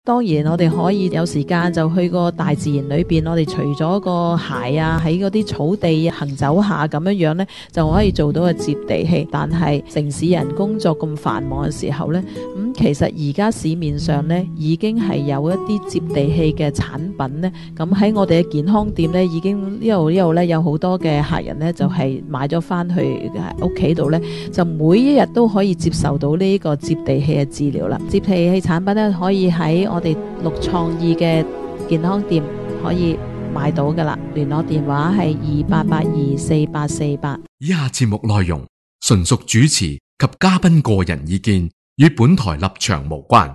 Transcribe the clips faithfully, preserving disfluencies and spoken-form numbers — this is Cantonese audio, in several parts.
當然我哋可以有時間就去個大自然裏邊，我哋除咗個鞋啊喺嗰啲草地行走下咁樣樣呢，就可以做到個接地氣。但係城市人工作咁繁忙嘅時候呢，咁、嗯、其實而家市面上呢已經係有一啲接地氣嘅產品呢。咁喺我哋嘅健康店呢，已經一路一路呢有好多嘅客人呢，就係、是、買咗翻去屋企度呢，就每一日都可以接受到呢個接地氣嘅治療啦。接地氣產品呢，可以喺我哋綠創意嘅健康店可以買到噶啦，聯絡電話係二八八二四八四八。 以下節目內容純屬主持及嘉賓個人意見，與本台立場無關。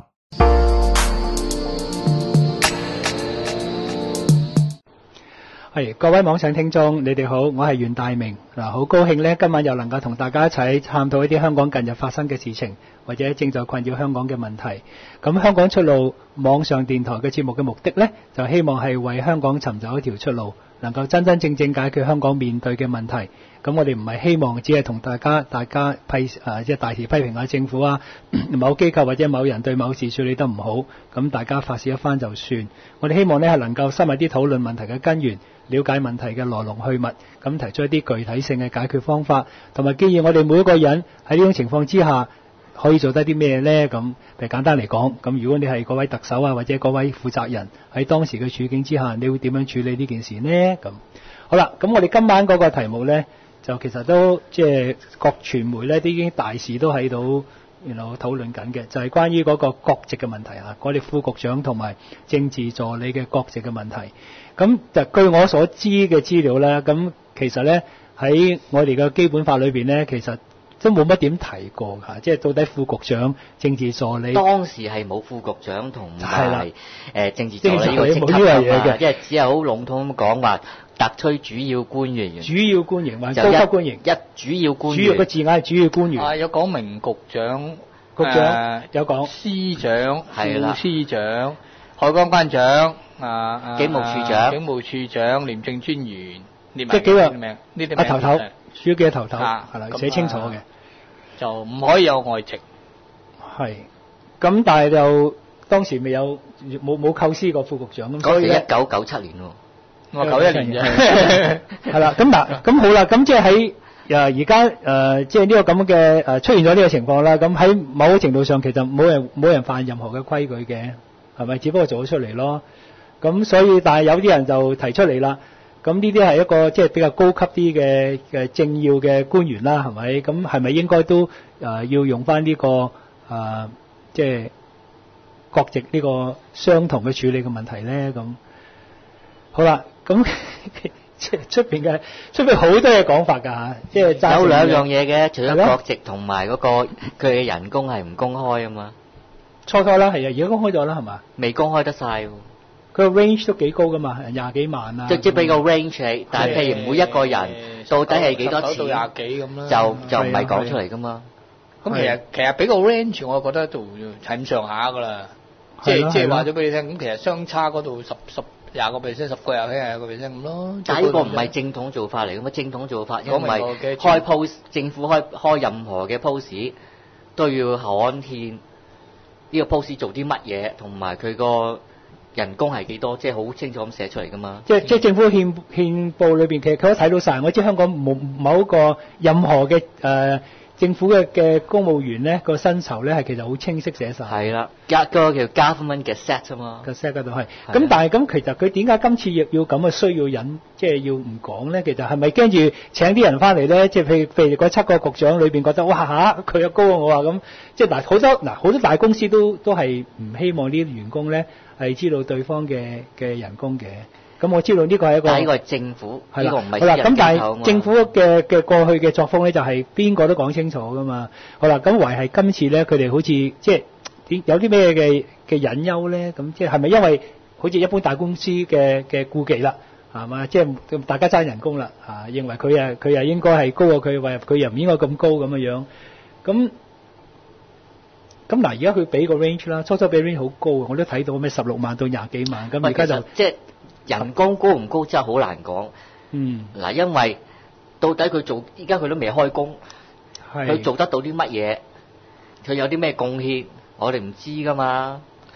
係各位網上聽眾，你哋好，我係袁大明嗱，好高興呢，今晚又能夠同大家一齊探討一啲香港近日發生嘅事情，或者正在困擾香港嘅問題。咁香港出路網上電台嘅節目嘅目的呢，就希望係為香港尋找一條出路，能夠真真正正解決香港面對嘅問題。咁我哋唔係希望只係同大家大家批誒即係大肆批評下政府啊，某機構或者某人對某事處理得唔好，咁大家發泄一番就算。我哋希望呢係能夠深入啲討論問題嘅根源，了解問題嘅來龍去脈，咁提出一啲具體性嘅解決方法，同埋建議我哋每一個人喺呢種情況之下可以做得啲咩呢？咁譬如簡單嚟講，咁如果你係嗰位特首啊，或者嗰位負責人喺當時嘅處境之下，你會點樣處理呢件事呢？咁好啦，咁我哋今晚嗰個題目呢，就其實都即係各傳媒呢，都已經大肆都喺度然後討論緊嘅，就係關於嗰個國籍嘅問題啊，我哋副局長同埋政治助理嘅國籍嘅問題。咁就據我所知嘅資料咧，咁其實咧喺我哋嘅基本法裏邊咧，其實都冇乜點提過嚇，即係到底副局長、政治助理當時係冇副局長同埋誒政治助理呢個冇呢樣嘢嘅， 即係只係好籠統咁講話特區主要官員、 主要官員或者高級官員， 一主要官員， 主要嘅字眼係主要官員。 啊，有講明局長、 局長有講司長、 係啦、 副司長、海關關長。啊！ 警務處長、 警務處長、廉政專員， 即係幾個名？呢啲名啊頭頭，主要嘅頭頭係啦，寫清楚嘅， 就唔可以有外籍。 係咁，但係就當時未有冇冇構思過副局長咁， 所以一九九七年喎， 我九一年啫。 係啦，咁嗱，咁好啦，咁即係喺誒而家誒，即係呢個咁嘅誒出現咗呢個情況啦。咁喺某程度上，其實冇人冇人犯任何嘅規矩嘅，係咪？只不過做咗出嚟咯。咁所以，但係有啲人就提出嚟啦。咁呢啲係一個即係比較高級啲嘅嘅政要嘅官員啦，係咪？咁係咪應該都誒、呃、要用翻呢、這個誒、呃、即係國籍呢個相同嘅處理嘅問題咧？咁好啦，咁即係出邊嘅出邊好多嘅講法㗎嚇，即係有兩樣嘢嘅，除咗國籍同埋嗰個佢嘅人工係唔公開啊嘛。 初初啦，係啊，而家公開咗啦，係嘛？ 未公開得晒喎。 佢個 range 都幾高噶嘛，廿幾萬啊！ 即即俾個 range 你，但係譬如每一個人到底係幾多錢， 廿幾咁啦， 就就唔係講出嚟噶嘛。 咁其實其實俾個 range，我覺得就係咁上下噶啦。即係即係話咗俾你聽，咁其實相差嗰度十十廿個 percent， 十個廿幾廿個 percent 咁咯。 但係呢個唔係正統做法嚟噶嘛，正統做法因為開 post， 政府開開任何嘅 post 都要刊憲呢個 post 做啲乜嘢，同埋佢個人工係幾多，即係好清楚咁寫出嚟噶嘛。即係即係政府憲憲報裏邊，其實佢都睇到晒。我知香港冇某一個任何嘅誒、呃、政府嘅嘅公務員咧個薪酬咧係其實好清晰寫晒。 係啦，加嗰個叫 government 嘅 set 啊嘛。 個 set 嗰度係。咁但係咁其實佢點解今次要要咁嘅需要忍，即係要唔講咧？其實係咪驚住請啲人翻嚟咧？即係譬如譬如嗰七個局長裏邊覺得哇嚇佢又高過我啊咁，即係嗱好多嗱好多大公司都都係唔希望呢啲員工咧係知道對方嘅嘅人工嘅。咁我知道呢個係一個， 但係呢個係政府，呢個唔係私人機構啊嘛。 好啦，咁但係政府嘅嘅過去嘅作風咧，就係邊個都講清楚噶嘛。好啦，咁唯係今次咧，佢哋好似即係有啲咩嘅嘅隱憂咧？咁即係係咪因為好似一般大公司嘅嘅顧忌啦，係嘛？即係大家爭人工啦，嚇、啊，認為佢啊佢啊應該係高過佢，話佢又唔應該咁高咁嘅樣。咁咁嗱，而家佢俾個 range 啦，初初俾 range 好高，我都睇到咩十六萬到廿幾萬，咁而家就即係人工高唔高真係好難講。嗯，嗱，因為到底佢做依家佢都未開工，佢做得到啲乜嘢？佢有啲咩貢獻？我哋唔知噶嘛。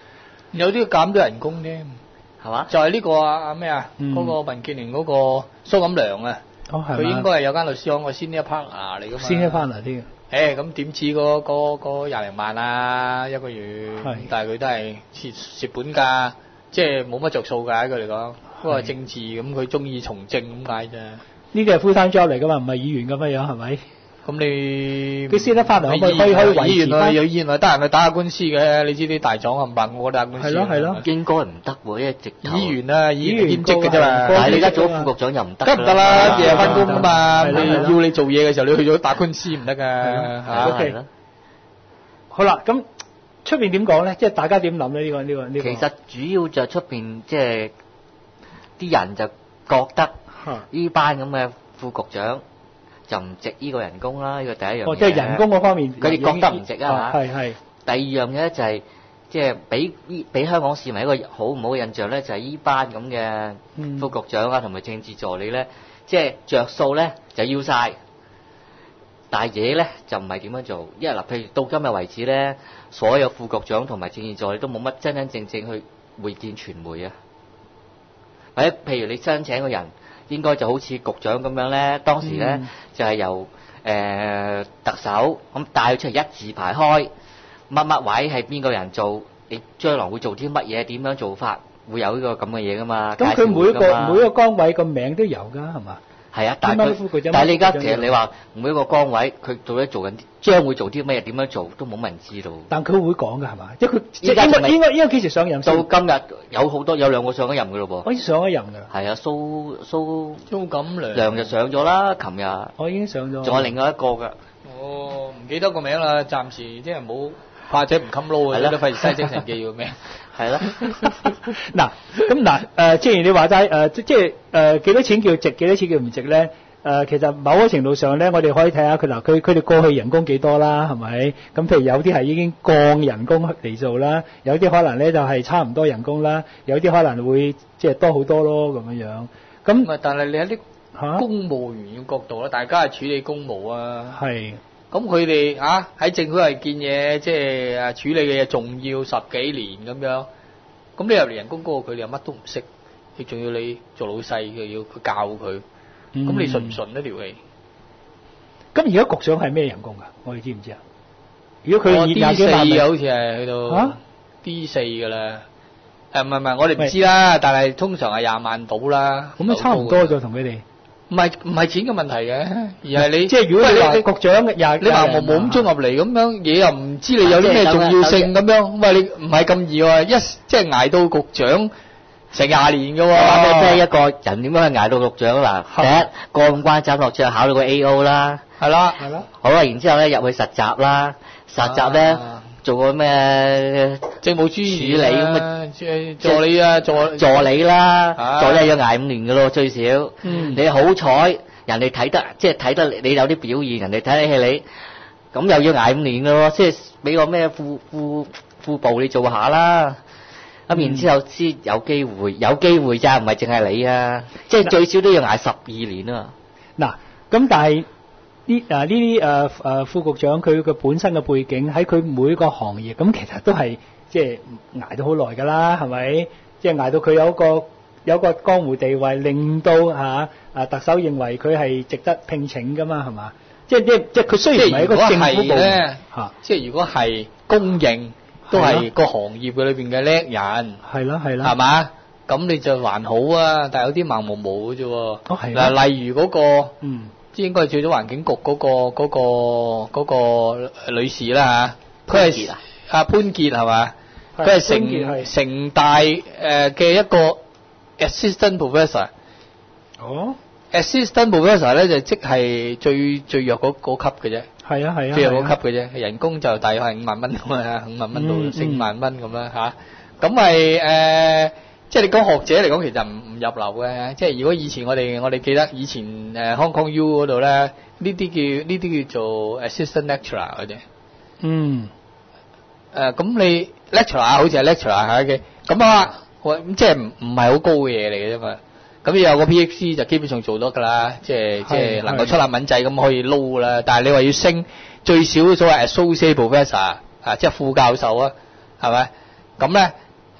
有啲減咗人工添， 係嘛？ 就係呢個啊啊咩啊， 嗯嗰個民建聯嗰個蘇錦良啊， 哦係佢應該係有間律師行個 senior partner 嚟噶嘛。 先一翻嚟啲嘅。 誒咁點知嗰嗰嗰廿零萬啊一個月， 係但係佢都係蝕蝕本㗎，即係冇乜着數㗎，佢嚟講。不過政治咁佢中意從政咁解啫。 呢啲係 full time job 嚟㗎嘛，唔係議員咁樣樣係咪？ 咁你佢先得翻嚟可唔可以議可以可以維議員啊， 持翻？ 有議員啊，得閒去打下官司嘅，你知啲大狀冚唪唥我打官司。 係咯係咯應該唔得喎，因為直頭。 議員啊，議議員員兼職嘅啫嘛。 高但係你而家做咗副局長又唔得㗎。 梗唔得啦，日日翻工㗎嘛， 係啦係啦你要你做嘢嘅時候，你去咗打官司唔得㗎係嚇。 OK 係咯。 好啦，咁出邊點講咧？即係大家點諗咧？呢個呢個呢個。 其實主要就出邊即係啲人就覺得嚇呢班咁嘅副局長就唔值呢個人工啦，呢個第一樣嘢。 哦，即係人工嗰方面， 佢哋覺得唔值啊係係。 第二樣嘢咧就係即係俾俾香港市民一個好唔好嘅印象咧，就係呢班咁嘅嗯副局長啊同埋政治助理咧，即係着數咧就要晒，但係嘢咧就唔係點樣做。因為嗱，譬如到今日為止咧，所有副局長同埋政治助理都冇乜真真正正去會見傳媒啊，或者譬如你申請個人，應該就好似局長咁樣咧，當時咧、 嗯、 就係、是、由誒、呃、特首咁帶佢出嚟一字排開，乜乜位係邊個人做，你將來會做啲乜嘢，點樣做法，會有呢個咁嘅嘢噶嘛？ 咁佢每一介紹會㗎嘛個每一個崗位個名都有㗎，係嘛？ 係啊，但係佢點解副局長但係你而家其副局長實你話每一個崗位佢到底做緊啲，將會做啲乜嘢，點樣做都冇乜人知道。 但佢會講㗎係嘛？即係佢即依家仲未係應該應該應該幾時上任先？ 到今日有好多有兩個上咗任㗎咯噃。 我已經上咗任㗎啦， 係啊，蘇蘇蘇錦良梁就上咗啦，琴日我已經上咗。 仲有另外一個㗎。 哦，唔記得個名啦，暫時即係冇，怕者唔襟撈係啦嘅，都費事嘥精神記個名。 係啦， 嗱，咁嗱，誒，即係你話齋，誒，即係誒幾多錢叫值，幾多錢叫唔值咧？誒，其實某個程度上咧，我哋可以睇下佢嗱，佢佢哋過去人工幾多啦，係咪？咁譬如有啲係已經降人工嚟做啦，有啲可能咧就係差唔多人工啦，有啲可能會即係多好多咯咁樣樣。咁唔係，但係你喺啲嚇公務員嘅角度咧，大家係處理公務啊。 係咁佢哋啊喺政府係見嘢，即係啊處理嘅嘢仲要十幾年咁樣。咁你入嚟人工高過佢，你又乜都唔識，你仲要你做老細嘅，要佢教佢。咁、 嗯你順唔順呢條氣？ 咁而家局長係咩人工㗎？我哋知唔知啊？如果佢我二 D 廿幾萬咪， 四好似係去到嚇 D 四㗎啦。誒唔係唔係，我哋唔知啦，但係通常係廿萬到啦。 咁都差唔多咗同佢哋。 唔係唔係錢嘅問題嘅，而係你即係如果你話喂局長嘅廿， 你盲無無咁衝入嚟咁樣嘢又唔知你有啲咩重要性咁樣，喂你唔係咁易喎，一即係捱到局長成廿年嘅喎。 即係一個人點樣去捱到局長嗱？第一過咁關斬落去考到個 A O 啦， 係啦， 係啦， 好啦，然之後咧入去實習啦，實習咧啊做個咩政務專處理咁啊啊，助助理啊，助助理啦， 啊助理要捱五年嘅咯最少。 嗯你好彩，人哋睇得即係睇得你有啲表現，人哋睇得起你，咁又要捱五年嘅咯，即係俾個咩副副副部你做下啦。咁然之後先有機會，有機會咋，唔係淨係你啊！即係最少都要捱十二年啊！ 嗱，咁但係呢啊呢啲誒誒副局長佢嘅本身嘅背景喺佢每個行業，咁其實都係即係捱咗好耐㗎啦，係咪？即係捱到佢有一個有一個江湖地位，令到嚇啊特首認為佢係值得聘請㗎嘛，係嘛？即係即即係佢雖然唔係一個政府部門嚇， 即係如果係公認，都係個行業嘅裏邊嘅叻人， 係啦係啦， 係嘛？咁你就還好啊，但係有啲盲毛毛嘅啫喎。 哦係嗱，例如嗰個， 嗯， 即係應該係做咗環境局嗰個嗰個嗰個女士啦嚇，佢係潘傑啊阿潘傑係嘛？ 係佢係潘傑係城城大誒嘅一個 assistant professor。 哦， assistant professor 咧就即係最最弱嗰嗰級嘅啫。 係啊係啊， 最弱嗰係啊級嘅啫，人工就大約係五萬蚊咁啊，五萬蚊到嗯四五萬蚊咁啦嚇。咁咪誒，即係你講學者嚟講，其實唔唔入流嘅。即係如果以前我哋我哋記得以前誒 Hong Kong U 嗰度咧，呢啲叫呢啲叫做 assistant lecturer 嘅啫。 嗯， 誒咁你 lecturer 好似係 lecturer 係嘅，咁啊，喂咁即係唔唔係好高嘅嘢嚟嘅啫嘛。咁你有個 PhD 就基本上做到㗎啦，即係即係能夠出爛文仔咁可以撈㗎啦。但係你話要升最少所謂 associate professor 啊，即係副教授啊，係咪？咁咧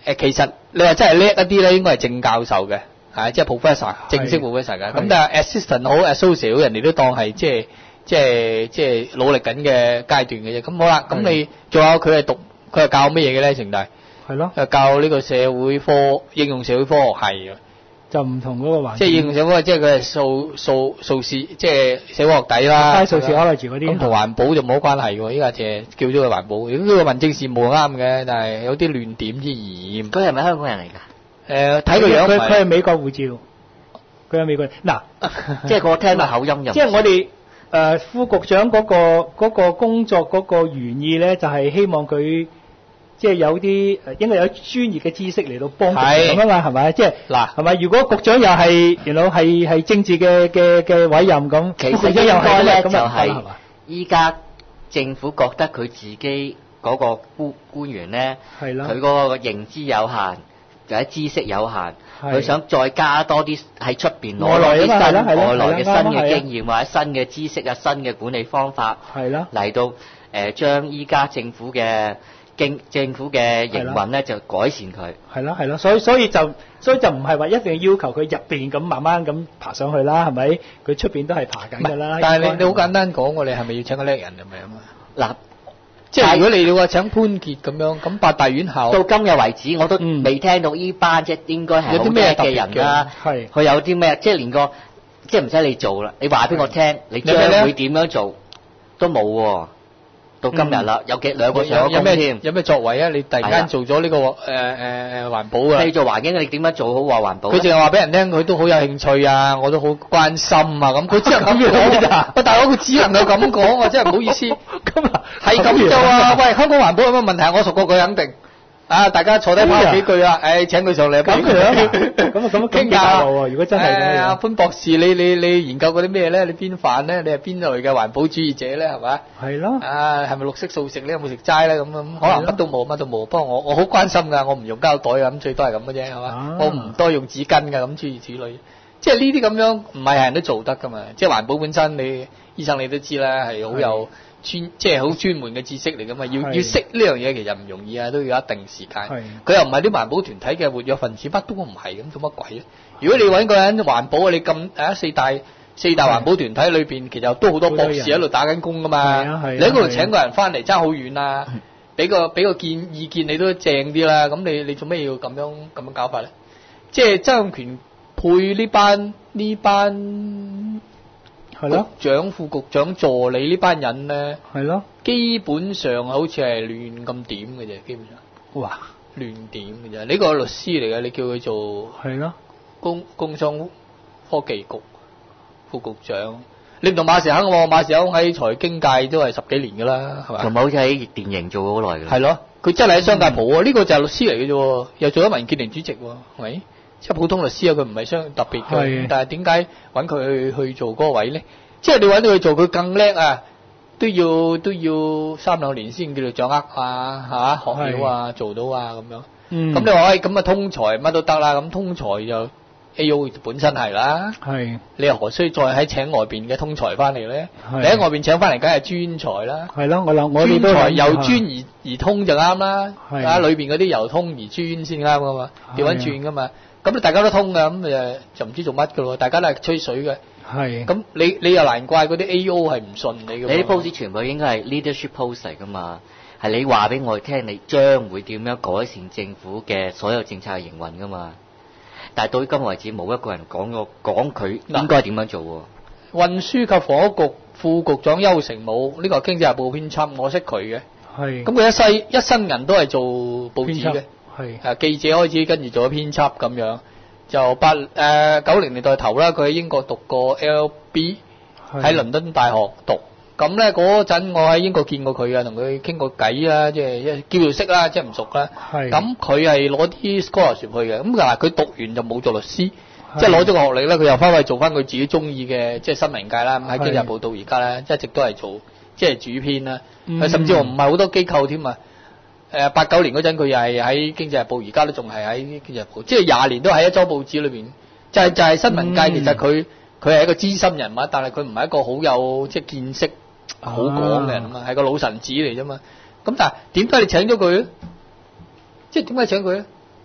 誒其實你話真係叻一啲咧，應該係正教授嘅，係即係 professor 正式 professor 嘅。咁但係 assistant 好 associate 人哋都當係即係即係即係努力緊嘅階段嘅啫。咁好啦，咁你仲有佢係讀佢係教乜嘢嘅咧？成大係咯， 誒教呢個社會科應用社會科學系嘅。 就唔同嗰個環境， 即係應用社會，即係佢係數數數視，即係社會學底啦。 數視可能住嗰啲。 咁同環保就冇關係喎，依家淨係叫咗佢環保。如果佢民政事務啱嘅，但係有啲亂點之嫌。 佢係咪香港人嚟㗎？ 誒，睇個樣， 佢佢係美國護照，佢係美國人。嗱， 即係我聽個口音又。 即係我哋誒副局長嗰個嗰個工作嗰個原意咧，就係希望佢。即係有啲誒，應該有專業嘅知識嚟到幫佢咁啊嘛，係咪？即係嗱，係咪？如果局長又係原來係係政治嘅嘅嘅委任咁， 其實應該咧就係依家政府覺得佢自己嗰個官官員咧，佢嗰個認知有限，或者知識有限，佢想再加多啲喺出邊攞多啲新外來嘅新嘅經驗或者新嘅知識啊、新嘅管理方法，係啦，嚟到誒將依家政府嘅。政政府嘅營運咧就改善佢， 係咯係咯，所以所以就所以就唔係話一定要要求佢入邊咁慢慢咁爬上去啦，係咪？佢出邊都係爬緊㗎啦。 但係你你好簡單講，我哋係咪要請個叻人係咪啊嘛？ 嗱， 即係如果你你話請潘傑咁樣，咁八大院校到今日為止，我都未聽到依班即係應該係有啲咩嘅人啦，係佢有啲咩，即係連個即係唔使你做啦，你話俾我聽，你將會點樣做都冇喎。到今日啦，有幾兩個上咗工添。 有咩作為啊？你突然間做咗呢個誒誒誒環保啊？ 你做環境，你點樣做好話環保？ 佢淨係話俾人聽，佢都好有興趣啊，我都好關心啊，咁佢只能咁講咋？喂，大佬佢只能夠咁講，我真係唔好意思。咁啊，係咁啫啊！喂，香港環保有乜問題？我熟過佢肯定。啊！大家坐低傾幾句啊！誒，請佢上嚟。咁樣，咁啊咁傾下喎。如果真係咁樣，潘博士，你你你研究嗰啲咩咧？你邊範咧？你係邊類嘅環保主義者咧？係咪？係咯。啊，係咪綠色素食咧？有冇食齋咧？咁咁，可能乜都冇，乜都冇。不過我我好關心㗎，我唔用膠袋啊，咁最多係咁嘅啫，係嘛？我唔多用紙巾㗎，咁諸如此類。即係呢啲咁樣，唔係係人都做得㗎嘛。即係環保本身，你醫生你都知啦，係好有。專即係好專門嘅知識嚟噶嘛，要要識呢樣嘢其實唔容易啊，都要一定時間。佢又唔係啲環保團體嘅活躍分子，乜都唔係咁，做乜鬼咧？如果你揾個人環保啊，你咁啊四大四大環保團體裏邊，其實都好多博士喺度打緊工噶嘛。你喺嗰度請個人翻嚟爭好遠啊，俾個俾個建意見你都正啲啦。咁你你做咩要咁樣咁樣搞法咧？即係曾蔭權配呢班呢班。係咯，局長、副局長、助理呢班人咧，係咯，基本上好似係亂咁點嘅啫，基本上。哇！亂點嘅啫，呢個律師嚟嘅，你叫佢做係咯，工工商科技局副局長。你唔同馬時亨喎，馬時亨喺財經界都係十幾年噶啦，係嘛？ 同埋好似喺電影做咗好耐嘅。 係咯，佢真係喺商界蒲喎，呢個就係律師嚟嘅啫，又做咗民建聯主席喎，係咪？即係普通律師啊，佢唔係相特別嘅，但係點解揾佢去去做嗰個位咧？即係你揾到佢做，佢更叻啊！都要都要三兩年先叫做掌握啊，係嘛？學料啊，做到啊咁樣。嗯。咁你話喂，咁啊通才乜都得啦，咁通才就 A O 本身係啦。係。你又何須再喺請外邊嘅通才翻嚟咧？你喺外邊請翻嚟，梗係專才啦。係咯，我諗我哋都專才由專而而通就啱啦。係。啊，裏邊嗰啲由通而專先啱噶嘛，調翻轉噶嘛。咁你大家都通噶，咁誒就唔知做乜噶咯，大家都係吹水嘅。係。咁你你又難怪嗰啲 A O 係唔信你嘅。 你啲 post 全部應該係 leadership post 嚟噶嘛，係你話俾我哋聽，你將會點樣改善政府嘅所有政策嘅營運噶嘛？但係到今日為止，冇一個人講過講佢應該點樣做喎。 運輸及房屋局副局長邱成武，呢個係經濟日報編輯，我識佢嘅。係。咁佢一世一生人都係做報紙嘅。係誒記者開始，跟住做咗編輯咁樣，就八誒九零年代頭啦。佢喺英國讀過 L B， 喺倫敦大學讀。咁咧嗰陣我喺英國見過佢啊，同佢傾過偈啦，即係叫做識啦，即係唔熟啦。係咁佢係攞啲 scholarship 去嘅。咁嗱佢讀完就冇做律師，即係攞咗個學歷咧，佢又翻去做翻佢自己中意嘅，即係新聞界啦。喺經濟日報到而家咧，一直都係做即係主編啦。嗯、甚至乎唔係好多機構添啊。誒八九年嗰陣佢又係喺經濟日報，而家都仲係喺經濟日報，即係廿年都喺一週報紙裏邊。就係、是、就係、是、新聞界，其實佢佢係一個資深人物，但係佢唔係一個好有即係見識好廣嘅人啊嘛，係個老臣子嚟啫嘛。咁但係點解你請咗佢咧？即係點解請佢咧？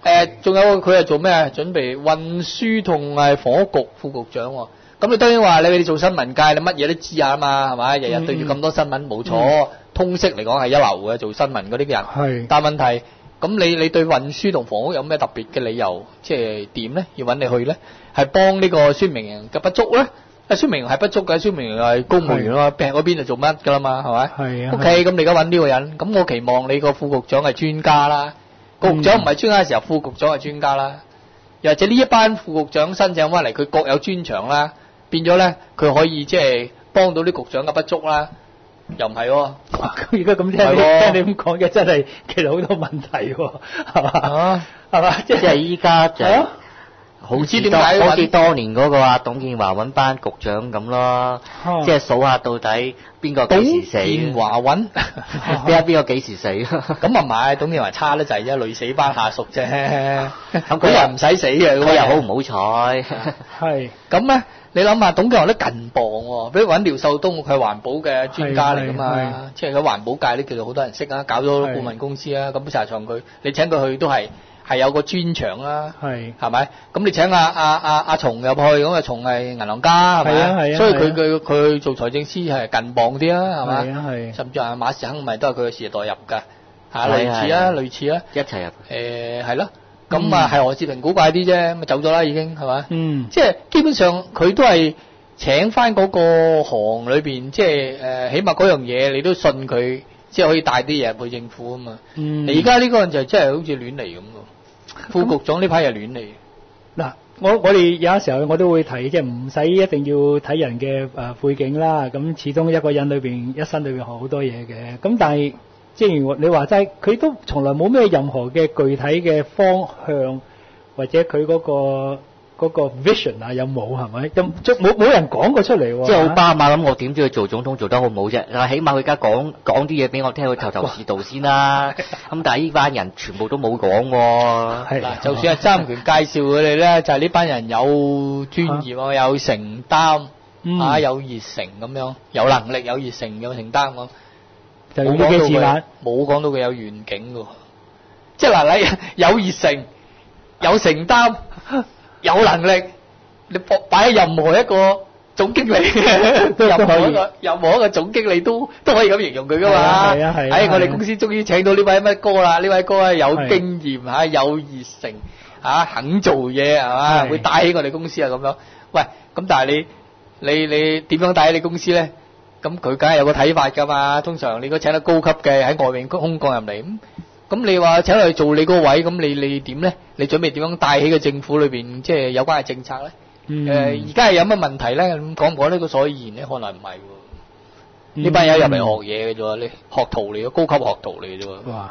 誒，仲有佢係做咩啊？準備運輸同係房屋局副局長喎。咁你當然話你你做新聞界，你乜嘢都知啊嘛，係咪？日日對住咁多新聞，冇錯，通識嚟講係一流嘅，做新聞嗰啲人。係。但問題，咁你你對運輸同房屋有咩特別嘅理由？即係點咧？要揾你去咧？係幫呢個孫明揚嘅不足咧？啊，孫明揚係不足嘅，孫明揚係公務員咯，病嗰邊就做乜㗎啦嘛，係咪？係啊。O K，咁你而家揾呢個人，咁我期望你個副局長係專家啦。局長唔係專家嘅時候，副局長係專家啦。又或者呢一班副局長申請翻嚟，佢各有專長啦，變咗咧，佢可以即係幫到啲局長嘅不足啦。又唔係喎。咁而家咁聽你聽你咁講嘅，真係其實好多問題喎，係嘛？係嘛？即係依家就好似點解好似當年嗰個啊董建華揾班局長咁咯，即係數下到底邊個幾時死？董建華揾邊下邊個幾時死？咁啊唔係，董建華差得滯啫，累死班下屬啫。咁佢又唔使死嘅，佢又好唔好彩。係咁咧，你諗下，董建華都近磅喎，比如揾廖秀東，佢係環保嘅專家嚟噶嘛，即係喺環保界咧，其實好多人識啊，搞咗顧問公司啊，咁查場佢，你請佢去都係。係有個專長啦，係係咪？咁你請阿阿阿阿松入去，咁阿松係銀行家，係咪啊？係啊，所以佢佢佢做財政司係近磅啲啊，係嘛？係啊係。甚至係馬時亨咪都係佢嘅時代入㗎，嚇類似啊類似啊，一齊入。誒係咯，咁啊係何志平古怪啲啫，咪走咗啦已經係嘛？嗯，即係基本上佢都係請翻嗰個行裏邊，即係誒起碼嗰樣嘢你都信佢，即係可以帶啲嘢入去政府啊嘛。嗯。而家呢個人就真係好似亂嚟咁喎。副局長呢批係亂嚟嗱，我我哋有時候我都會提，即係唔使一定要睇人嘅誒背景啦。咁始終一個人裏邊一生裏邊學好多嘢嘅。咁但係，正如你話齋，佢都從來冇咩任何嘅具體嘅方向，或者佢嗰個嗰個 vision 啊，有冇係咪？咁即冇冇人講過出嚟喎。即係奧巴馬諗我點知佢做總統做得好唔好啫？嗱，起碼佢而家講講啲嘢俾我聽，佢頭頭是道先啦。咁但係呢班人全部都冇講喎。係嗱，就算係曾蔭權介紹佢哋咧，就係呢班人有專業啊，有承擔啊，有熱誠咁樣，有能力、有熱誠、有承擔咁。就冇講到佢，冇講到佢有願景㗎。即係嗱，你有熱誠、有承擔。有能力，你擺喺任何一個總經理，任何一個任何一個總經理都都可以咁形容佢噶嘛。係啊係啊。喺我哋公司終於請到呢位乜哥啦，呢位哥咧有經驗嚇，有熱誠嚇，肯做嘢係嘛，會帶起我哋公司啊咁樣。喂，咁但係你你你點樣帶起你公司咧？咁佢梗係有個睇法噶嘛。通常你如果請得高級嘅喺外面空降入嚟咁。咁你話請佢做你個位，咁你你點咧？你準備點樣帶起個政府裏邊即係有關嘅政策咧？誒，而家係有乜問題咧？咁講唔講呢個所以然咧？可能唔係喎。呢班友入嚟學嘢嘅啫，你學徒嚟嘅，高級學徒嚟嘅啫。哇！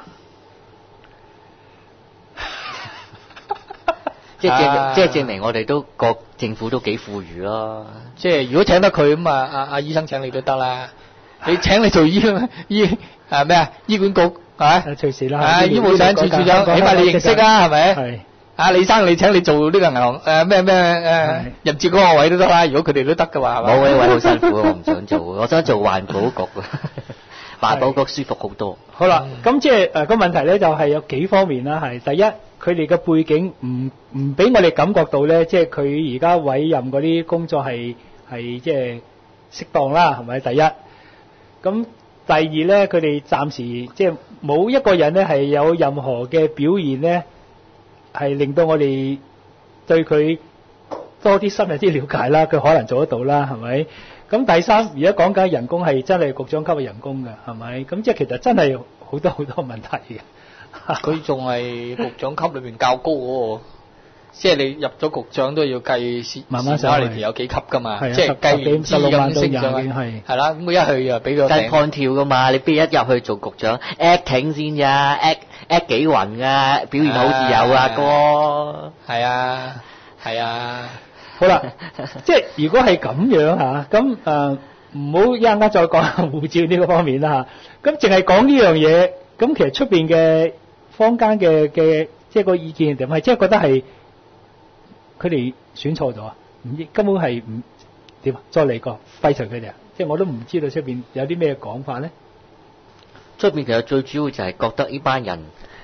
即係證，即係證明我哋都個政府都幾富裕咯。即係如果請得佢咁啊，阿阿醫生請你都得啦。你請你做醫醫誒咩啊？醫管局。係，隨時啦。啊，醫務省處處長，起碼你認識啊，係咪？係。啊，李生，你請你做呢個銀行誒咩咩誒入接嗰個位都得啦。如果佢哋都得嘅話，係嘛？冇呢位好辛苦，我唔想做，我想做環保局。環保局舒服好多。好啦，咁即係誒個問題咧，就係有幾方面啦。係第一，佢哋嘅背景唔唔俾我哋感覺到咧，即係佢而家委任嗰啲工作係係即係適當啦，係咪？第一，咁。第二咧，佢哋暫時即係冇一個人咧係有任何嘅表現咧，係令到我哋對佢多啲深入啲了解啦。佢可能做得到啦，係咪？咁第三，而家講緊人工係真係局長級嘅人工嘅，係咪？咁即係其實真係好多好多問題嘅。佢仲係局長級裏邊較高嗰個。即係你入咗局長都要計慢慢上嚟，有幾級噶嘛？即係計完資咁升上去，係啦。咁佢一去又俾個計 point 跳噶嘛？你邊一入去做局長 acting 先咋 act act 幾暈噶？表現好似有啊哥。係啊，係啊。好啦，即係如果係咁樣嚇，咁誒唔好一陣間再講護照呢個方面啦嚇。咁淨係講呢樣嘢，咁其實出邊嘅坊間嘅嘅即係個意見定係即係覺得係。佢哋選錯咗啊！唔根本係唔點啊？再嚟過廢除佢哋啊！即係我都唔知道出邊有啲咩講法咧。出邊其實最主要就係覺得呢班人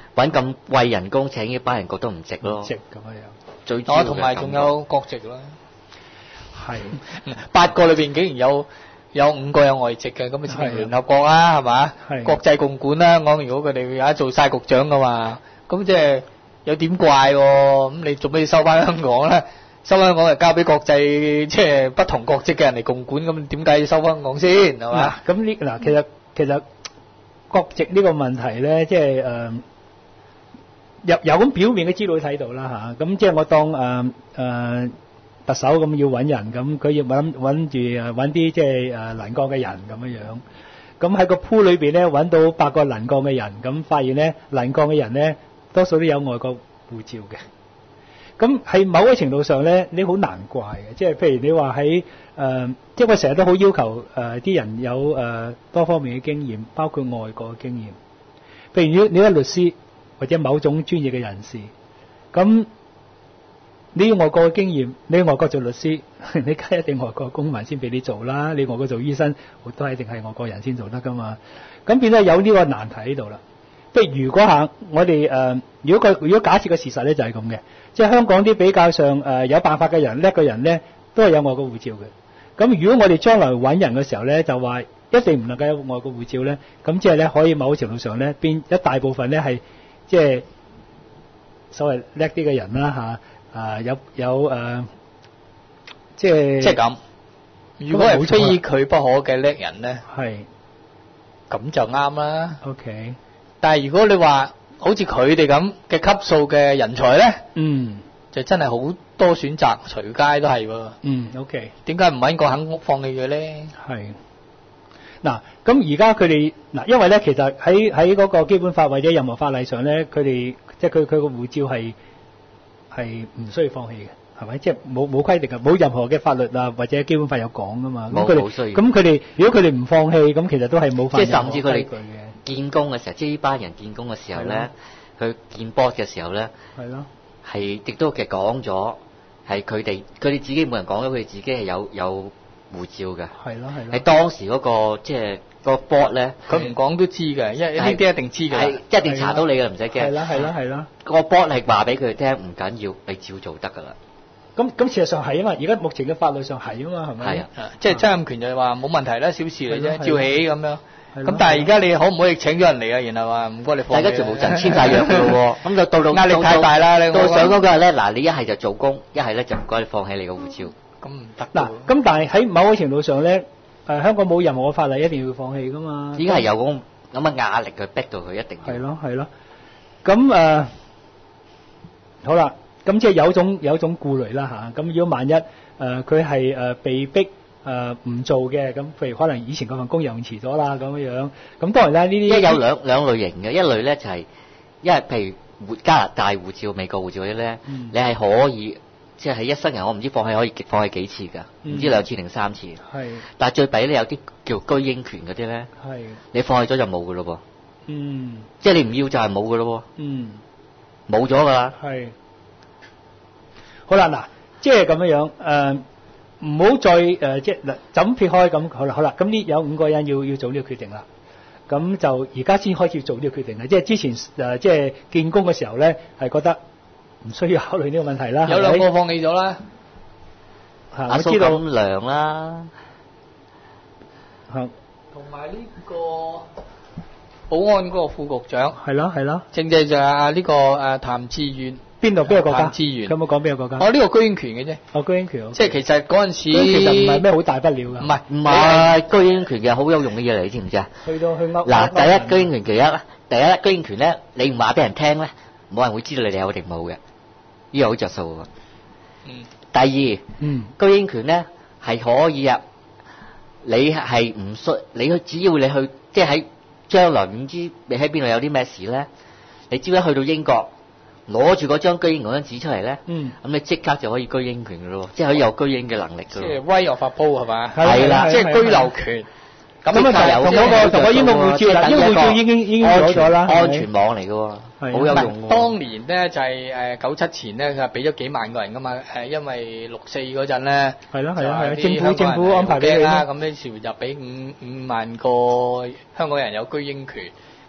揾咁貴人工請呢班人覺得唔值咯， 值咁樣。 最主要嘅同埋仲有國籍啦， 係八個裏邊竟然有有五個有外籍嘅，咁咪簽聯合國啦，係嘛？國際共管啦，講如果佢哋而家做晒局長噶嘛，咁即係有點怪喎，咁你做咩要收翻香港咧？收香港就交俾國際即係不同國籍嘅人嚟共管，咁點解要收翻香港先係嘛？ 咁呢嗱，其實其實國籍呢個問題咧，即係誒有有咁表面嘅資料睇到啦嚇，咁即係我當誒誒特首咁要揾人，咁佢要揾揾住誒揾啲即係誒能幹嘅人咁樣樣，咁喺個 pool 裏邊咧揾到八個能幹嘅人，咁發現咧能幹嘅人咧多數都有外國護照嘅。咁喺某個程度上咧，你好難怪嘅，即係譬如你話喺誒，即係我成日都好要求誒啲人有誒多方面嘅經驗，包括外國嘅經驗。譬如你你係律師或者某種專業嘅人士，咁你要外國嘅經驗，你外國做律師，你梗係一定外國公民先俾你做啦。你外國做醫生，都係一定係外國人先做得噶嘛。咁變咗有呢個難題喺度啦。即係如果下我哋誒，如果個如果假設嘅事實咧就係咁嘅。即係香港啲比較上誒、呃、有辦法嘅人叻嘅人咧，都係有外國護照嘅。咁如果我哋將來揾人嘅時候咧，就話一定唔能夠有外國護照咧，咁即係咧可以某程度上咧變一大部分咧係即係所謂叻啲嘅人啦嚇，啊、呃、有有誒、呃、即係即係咁。如果係非佢不可嘅叻人咧， 係咁就啱啦。 OK， 但係如果你話，好似佢哋咁嘅級數嘅人才咧， 嗯， 就真係好多選擇，隨街都係喎。 嗯 ，OK， 點解唔揾個肯放棄佢咧？ 係嗱，咁而家佢哋嗱，因為咧其實喺喺嗰個基本法或者任何法例上咧，佢哋即係佢佢個護照係係唔需要放棄嘅，係咪？即係冇冇規定嘅，冇任何嘅法律啊或者基本法有講噶嘛。 冇冇需要。 咁佢哋如果佢哋唔放棄，咁其實都係冇法。 即係甚至佢哋建工嘅時候，即係呢班人建工嘅時候咧，佢建 board 嘅時候咧， 係咯， 係亦都其實講咗，係佢哋佢哋自己每人講咗，佢哋自己係有有護照嘅。 係咯係咯。 喺當時嗰個即係個 board 咧， 佢唔講都知嘅，因為呢啲一定知嘅， 係一定查到你嘅，唔使驚。 係啦係啦係啦。 個 board 係話俾佢哋聽，唔緊要，你照做得噶啦。 咁咁事實上係啊嘛，而家目前嘅法律上係啊嘛，係咪？ 係啊， 即係曾蔭權就係話冇問題啦，小事嚟啫，照起咁樣。咁係但係而家你可唔可以請咗人嚟啊？然後話唔該你放棄。 大家全部人簽晒約嘅咯喎，咁就到到壓力太大啦，你到上嗰個日咧，嗱你一係就做工，一係咧就唔該你放棄你個護照。 咁唔得。 嗱，咁但係喺某個程度上咧，誒香港冇任何嘅法例一定要放棄噶嘛。 依家係有嗰咁嘅壓力，佢逼到佢一定要。 係咯係咯，咁誒、呃、好啦，咁即係有種有種顧慮啦嚇。咁如果萬一誒佢係誒被逼誒唔做嘅，咁譬如可能以前嗰份工又遲咗啦咁樣樣。咁當然啦，呢啲一有兩兩類型嘅，一類咧就係、是，因為譬如加拿大護照、美國護照嗰啲咧， 嗯、 你係可以即係喺一生人，我唔知放棄可以放棄幾次㗎，唔、 嗯、 知兩次定三次。 係。 但係最弊咧有啲叫居英權嗰啲咧， 係。 你放棄咗就冇㗎咯噃。 嗯。 即係你唔要就係冇㗎咯喎。 嗯。 冇咗㗎啦。 係。好啦，嗱，即係咁樣樣誒。呃唔好再誒、呃、即係嗱，就咁撇開咁好啦，好啦，咁呢有五個人要要做呢個決定啦，咁就而家先開始做呢個決定啦，即係之前誒、呃、即係建工嘅時候咧，係覺得唔需要考慮呢個問題啦。 有兩個放棄咗啦， 嚇、啊， 阿蘇我知道錦良啦， 嚇， 同埋呢個保安嗰個副局長， 係咯係咯， 正正就係啊呢個誒譚志遠。 邊度邊個國家？ 資源， 有冇講邊個國家？ 哦，呢、這個居英權嘅啫。 哦，居英權。 即係其實嗰陣時， 其實唔係咩好大不了㗎。 唔係唔係居英權嘅好有用嘅嘢嚟，你知唔知啊？ 去到去歐。 嗱，第一居英權其一啦，第一居英權咧，你唔話俾人聽咧，冇人會知道你哋有定冇嘅，呢個好着數喎。 嗯。 第二， 嗯， 居英權咧係可以啊，你係唔需，你去只要你去，即係喺將來唔知你喺邊度有啲咩事咧，你只要一去到英國。攞住嗰張居英嗰張紙出嚟咧，咁、嗯、你即刻就可以居英權嘅咯，即係可以有居英嘅能力嘅。即係威又發煲係嘛？ 係啦， 即係居留權。 咁啊，同嗰個同個英國護照啦，英國護照已經已經攞咗啦， 安全網嚟嘅喎，好有用。 當年咧就係誒九七前咧，佢係俾咗幾萬個人噶嘛，誒因為六四嗰陣咧， 係咯係咯係咯，政府政府安排俾你啦，咁呢時就俾五五萬個香港人有居英權。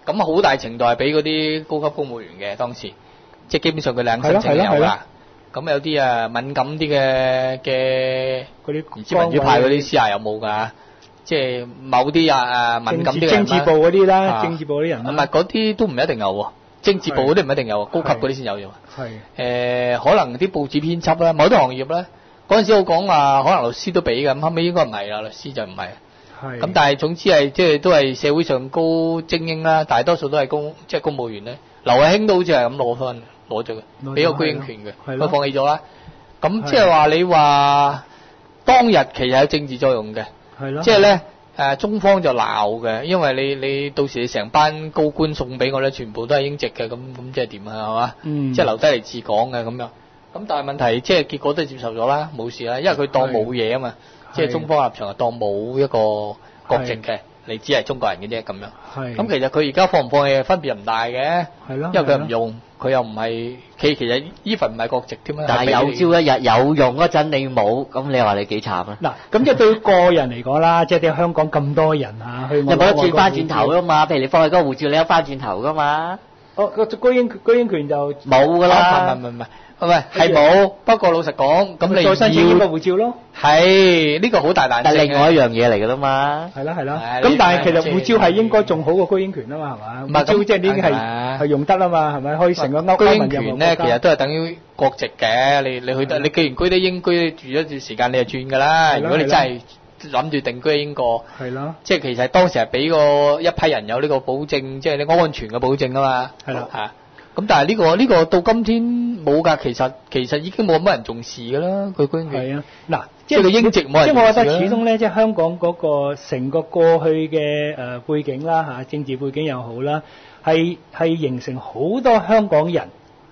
咁好大程度係俾嗰啲高級公務員嘅當時，即係基本上佢兩申請有啦。咁有啲啊敏感啲嘅嘅嗰啲唔知民主派嗰啲私下有冇㗎？即係某啲啊誒敏感啲嘅政治部嗰啲啦，政治部嗰啲人唔係嗰啲都唔一定有喎，政治部嗰啲唔一定有，高級嗰啲先有啫。係誒，可能啲報紙編輯啦，某啲行業咧，嗰陣時我講話可能律師都俾嘅，咁後尾應該唔係啦，律師就唔係。係。咁但係總之係即係都係社會上高精英啦，大多數都係公即係公務員咧。劉慧卿都好似係咁攞分。攞咗嘅，俾個居英權嘅，佢放棄咗啦。咁即係話你話當日其實有政治作用嘅，即係咧誒中方就鬧嘅，因為你你到時你成班高官送俾我咧，全部都係英籍嘅，咁咁即係點啊？係嘛？嗯，即係留低嚟治港嘅咁樣。咁但係問題即係結果都係接受咗啦，冇事啦，因為佢當冇嘢啊嘛，即係中方立場係當冇一個國籍嘅。你只係中國人嘅啫咁樣，係咁其實佢而家放唔放棄分別唔大嘅，係咯，因為佢唔用，佢又唔係，佢其實呢份唔係國籍添啊。但係有朝一日有用嗰陣你冇，咁你話你幾慘啊？ 嗱，咁即係對個人嚟講啦，即係啲香港咁多人嚇，去有冇得轉翻轉頭噶嘛？譬如你放喺嗰個護照，你有翻轉頭噶嘛？ 哦，個居英居英權就冇噶啦，唔係唔係唔係。唔係，係冇。不過老實講，咁你要再申請個護照咯。 係呢個好大彈性。 但係另外一樣嘢嚟㗎啦嘛。 係啦係啦。咁但係其實護照係應該仲好過居英權啊嘛，係嘛？護照即係已經係係用得啦嘛，係咪？可以成個歐居英權咧，其實都係等於國籍嘅。你你去得，你既然居得英居住一段時間，你就轉㗎啦。如果你真係諗住定居喺英國，係咯。即係其實當時係俾個一批人有呢個保證，即係你安全嘅保證啊嘛。係啦。嚇。咁但係呢個呢個到今天冇㗎，其實其實已經冇乜人重視㗎啦，佢居英權。係啊，嗱，即係個英籍冇人重視啦。即係我覺得始終咧，即係香港嗰個成個過去嘅誒背景啦嚇，政治背景又好啦，係係形成好多香港人，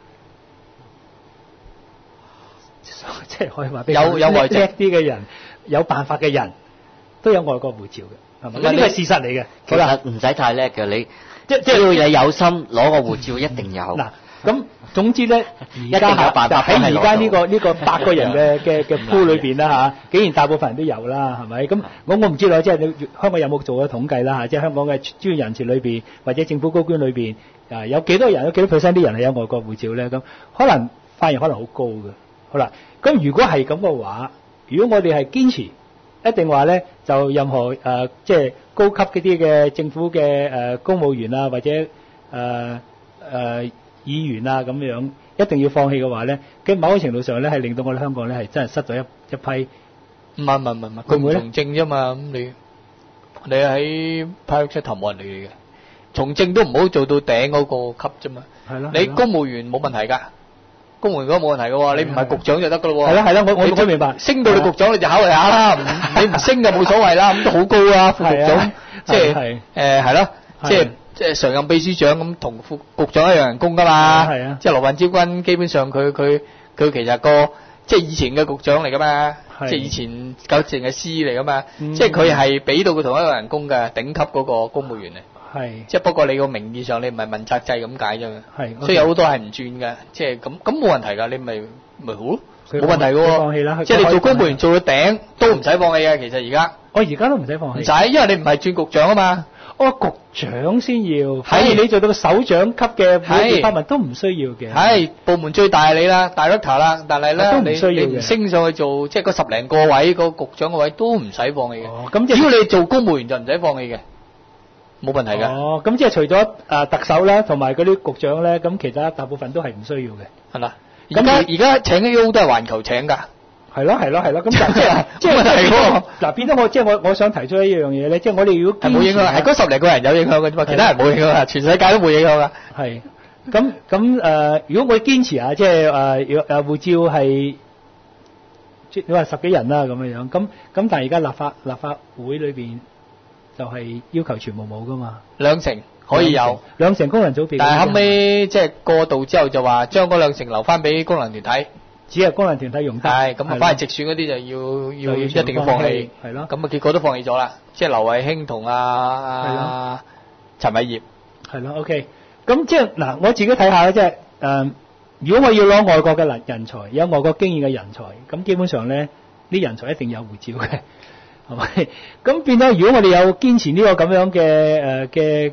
即係可以話俾有有外籍叻啲嘅人，有辦法嘅人都有外國護照嘅，係咪？呢個係事實嚟嘅。 其實唔使太叻嘅你。即即係要你有心攞個護照，一定有。嗱，咁總之咧，而家喺而家呢個呢個八個人嘅嘅嘅 pool 裏邊啦嚇，竟然大部分人都有啦，係咪？咁我我唔知道，即係你香港有冇做過統計啦嚇？即係香港嘅專業人士裏邊或者政府高官裏邊啊，有幾多人有幾多 percent 啲人係有外國護照咧？咁可能反而可能好高嘅。好啦，咁如果係咁嘅話，如果我哋係堅持。一定話咧，就任何誒、呃、即係高級嗰啲嘅政府嘅誒、呃、公務員啊，或者誒誒、呃呃、議員啊咁樣，一定要放棄嘅話咧，佢某個程度上咧係令到我哋香港咧係真係失咗一一批。唔係唔係唔係，佢唔從政啫嘛，咁你你喺派出頭冇人理你嘅，從政都唔好做到頂嗰個級啫嘛。係咯。你公務員冇問題㗎。公務員嗰個冇問題嘅喎，你唔係局長就得㗎咯喎。係啦係啦，我我我明白。升到你局長你就考慮下啦，你唔升就冇所謂啦，咁都好高啊，副局長，即係誒係咯，即係即係常任秘書長咁同副局長一樣人工㗎嘛。係啊。即係羅文昭君基本上佢佢佢其實個即係以前嘅局長嚟㗎嘛，即係以前搞淨係司嚟㗎嘛，即係佢係俾到佢同一個人工嘅頂級嗰個公務員嚟。係，即係不過你個名義上你唔係問責制咁解啫嘛，係，所以有好多係唔轉嘅，即係咁咁冇問題㗎，你咪咪好咯，冇問題㗎喎，放棄啦，即係你做公務員做到頂都唔使放棄嘅，其實而家，我而家都唔使放棄，唔使，因為你唔係轉局長啊嘛，哦，局長先要，係你做到個首長級嘅每個部門都唔需要嘅，係部門最大係你啦，director啦，但係咧你你唔升上去做即係嗰十零個位個局長個位都唔使放棄嘅，咁只要你做公務員就唔使放棄嘅。冇問題㗎。哦，咁即係除咗誒特首咧，同埋嗰啲局長咧，咁其他大部分都係唔需要嘅。係啦。而家而家請 A O 都係環球請㗎。係咯係咯係咯，咁即係即係係喎。嗱，變咗我即係我我想提出一樣嘢咧，即係我哋如果係冇影響，係嗰十零個人有影響嘅啫嘛，其他人冇影響啊，全世界都冇影響㗎。係。咁咁誒，如果我堅持啊，即係誒誒護照係即係你話十幾人啦咁樣樣，咁咁但係而家立法立法會裏邊。就係要求全部冇噶嘛，兩成可以有，兩成功能組別。但係後尾即係過渡之後就話將嗰兩成留翻俾功能團體，只係功能團體用得。係咁啊，翻嚟直選嗰啲就要要一定要放棄，係咯。咁啊結果都放棄咗啦，即係劉慧卿同阿阿陳偉業。係咯 ，OK。咁即係嗱，我自己睇下咧，即係誒，如果我要攞外國嘅人人才，有外國經驗嘅人才，咁基本上咧，啲人才一定有護照嘅。係咪？咁變咗，如果我哋有堅持呢個咁樣嘅誒嘅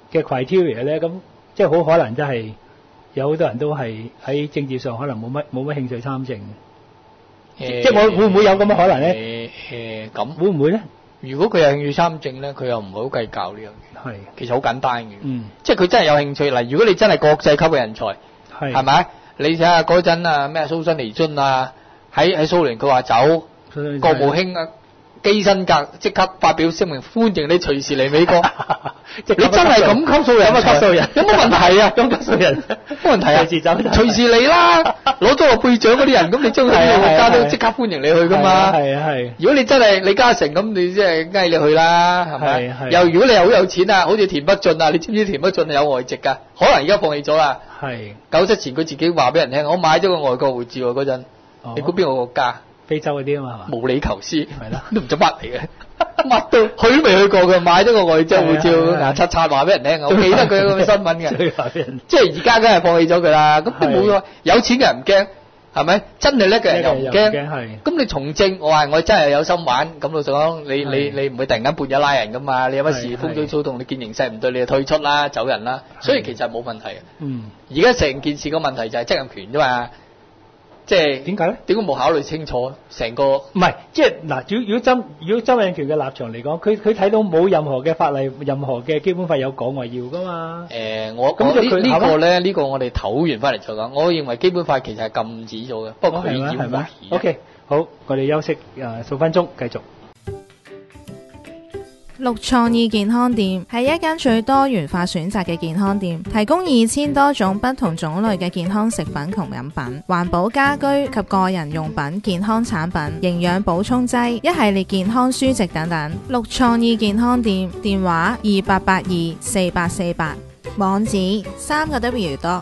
嘅 criteria 咧，咁即係好可能真係有好多人都係喺政治上可能冇乜冇乜興趣參政。 誒， 即係我會唔會有咁嘅可能咧？ 誒誒，咁會唔會咧？ 如果佢有興趣參政咧，佢又唔係好計較呢樣嘢。 係， 其實好簡單嘅。 嗯， 即係佢真係有興趣。嗱，如果你真係國際級嘅人才， 係係咪？你睇下嗰陣啊，咩蘇辛尼津啊，喺喺蘇聯佢話走，國務卿啊基辛格即刻發表聲明歡迎你隨時嚟美國。你真係咁級數人， 咁級數人有乜問題啊？ 咁級數人冇問題啊！ 隨時走， 隨時嚟啦！攞咗個貝獎嗰啲人，咁你將佢啲國家都即刻歡迎你去噶嘛？ 係啊係。 如果你真係李嘉誠咁，你即係嗌你去啦，係咪？又如果你又好有錢啊，好似田北俊啊，你知唔知田北俊係有外籍㗎？可能而家放棄咗啦。係。九七前佢自己話俾人聽，我買咗個外國護照嗰陣，你估邊個國家？非洲嗰啲啊嘛，毛里求斯係啦，都唔知乜嚟嘅，乜都去都未去過嘅，買咗個外州護照，牙刷刷話俾人聽，我記得佢有咁嘅新聞嘅，即係而家梗係放棄咗佢啦。咁都冇咗，有錢嘅人唔驚，係咪？真係叻嘅人又唔驚，咁你從政，我話我真係有心玩，咁老實講，你你你唔會突然間半夜拉人噶嘛？你有乜事風吹草動，你見形勢唔對，你就退出啦，走人啦。所以其實冇問題嘅。嗯，而家成件事個問題就係責任權啫嘛。即係點解咧？點解冇考慮清楚成個？唔係，即係嗱，如如果針如果周永權嘅立場嚟講，佢佢睇到冇任何嘅法例，任何嘅基本法有講話要噶嘛？誒，我咁呢呢個咧，呢個我哋討完翻嚟再講。我認為基本法其實係禁止咗嘅，不過佢要係咪 ？OK，好，我哋休息誒數分鐘，繼續。 綠創意健康店係一間最多元化選擇嘅健康店，提供二千多種不同種類嘅健康食品同飲品、環保家居及個人用品、健康產品、營養補充劑、一系列健康書籍等等。綠創意健康店電話二八八二四八四八，網址三個 W dot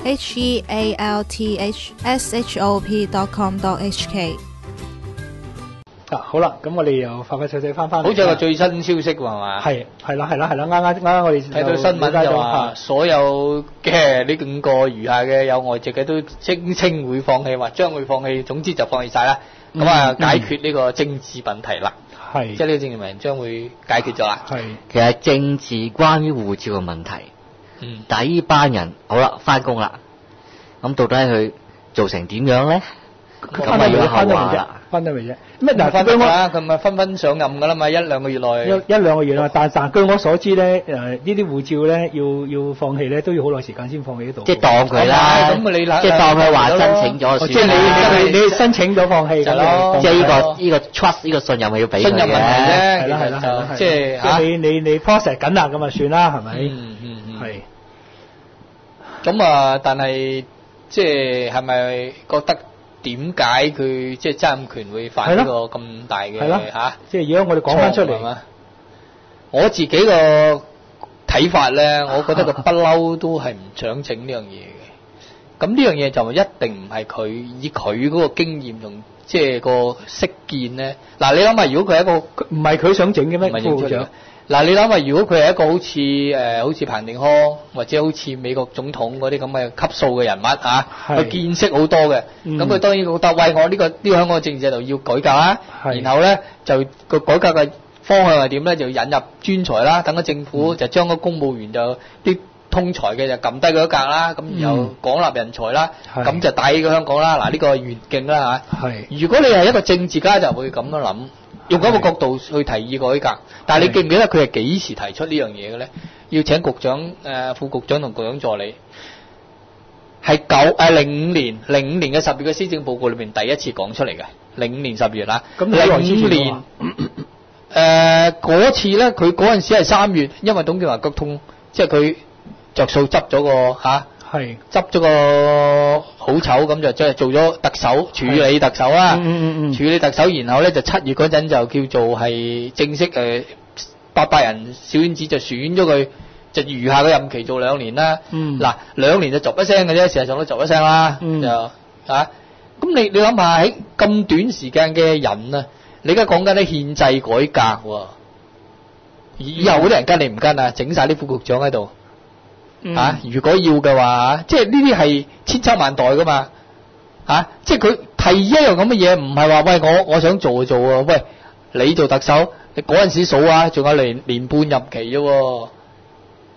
H E A L T H S H O P dot com dot H K。 啊，好啦，咁我哋又快快脆脆翻翻嚟。好似有個最新消息喎，係嘛？ 係係啦係啦係啦，啱啱啱啱我哋睇到新聞就話，所有嘅呢五個餘下嘅有外籍嘅都聲稱會放棄，或將會放棄，總之就放棄晒啦。咁啊，解決呢個政治問題啦。係，即係呢個政治問題將會解決咗啦。係， 其實政治關於護照嘅問題。嗯。但係呢班人好啦，翻工啦，咁到底佢做成點樣咧？咁咪要後話啦。 分得未啫？ 咩嗱？分咗啦，佢咪分分上任噶啦嘛，一兩個月內。 一一兩個月啦，但但據我所知咧，誒呢啲護照咧要要放棄咧，都要好耐時間先放棄得到。 即係當佢啦， 咁你即係當佢話申請咗， 即係你你你申請咗放棄㗎咯。 即係呢個呢個 trust 呢個信任係要俾佢嘅。 信任問題啫， 係啦係啦係啦， 即係嚇你你你 process 緊啦，咁咪算啦，係咪？ 嗯嗯嗯， 係。 咁啊，但係即係係咪覺得？點解佢即係責任權會犯呢個咁大嘅嚇？ 即係如果我哋講翻出嚟， 我自己個睇法咧，我覺得佢不嬲都係唔想整呢樣嘢嘅。咁呢樣嘢就一定唔係佢以佢嗰個經驗同即係個識見咧。嗱，你諗下，如果佢係一個唔係佢想整嘅咩副長？ 嗱，你諗下，如果佢係一個好似誒、呃，好似彭定康或者好似美國總統嗰啲咁嘅級數嘅人物嚇，佢、啊、見識好多嘅，咁、嗯、佢當然覺得喂，我呢、這個呢、這個香港嘅政治制度要改革啦，然後咧就個改革嘅方向係點咧？就引入專才啦，等個政府就將個公務員就啲通才嘅就撳低佢一格啦，咁然後廣納人才啦，咁、嗯、就帶起個香港啦。嗱，呢個係願景啦嚇。如果你係一個政治家，就會咁樣諗。用嗰個角度去提議改革，但係你記唔記得佢係幾時提出呢樣嘢嘅咧？要請局長、誒、呃、副局長同局長助理，係九誒零五年零五年嘅十月嘅施政報告裏邊第一次講出嚟嘅，零五年十月啦。咁零五年誒嗰次咧，佢嗰陣時係三月，因為董建華腳痛，即係佢着數執咗個嚇。係執咗個好醜，咁就即係做咗特首，處理特首啦。嗯嗯嗯，處理特首，然後咧就七月嗰陣就叫做係正式誒八百人小圈子就選咗佢，就餘下嘅任期做兩年啦。嗯，嗱兩年就逐一聲嘅啫，事實上都逐一聲啦。嗯，就啊，咁你你諗下喺咁短時間嘅人啊，你而家講緊啲憲制改革喎，以後嗰啲人跟你唔跟啊？整晒啲副局長喺度。嗯、啊！如果要嘅話，即係呢啲係千秋萬代噶嘛，啊！即係佢提一樣咁嘅嘢，唔係話喂我我想做就做啊！喂，你做特首，你嗰陣時數啊，仲有年年半任期啫，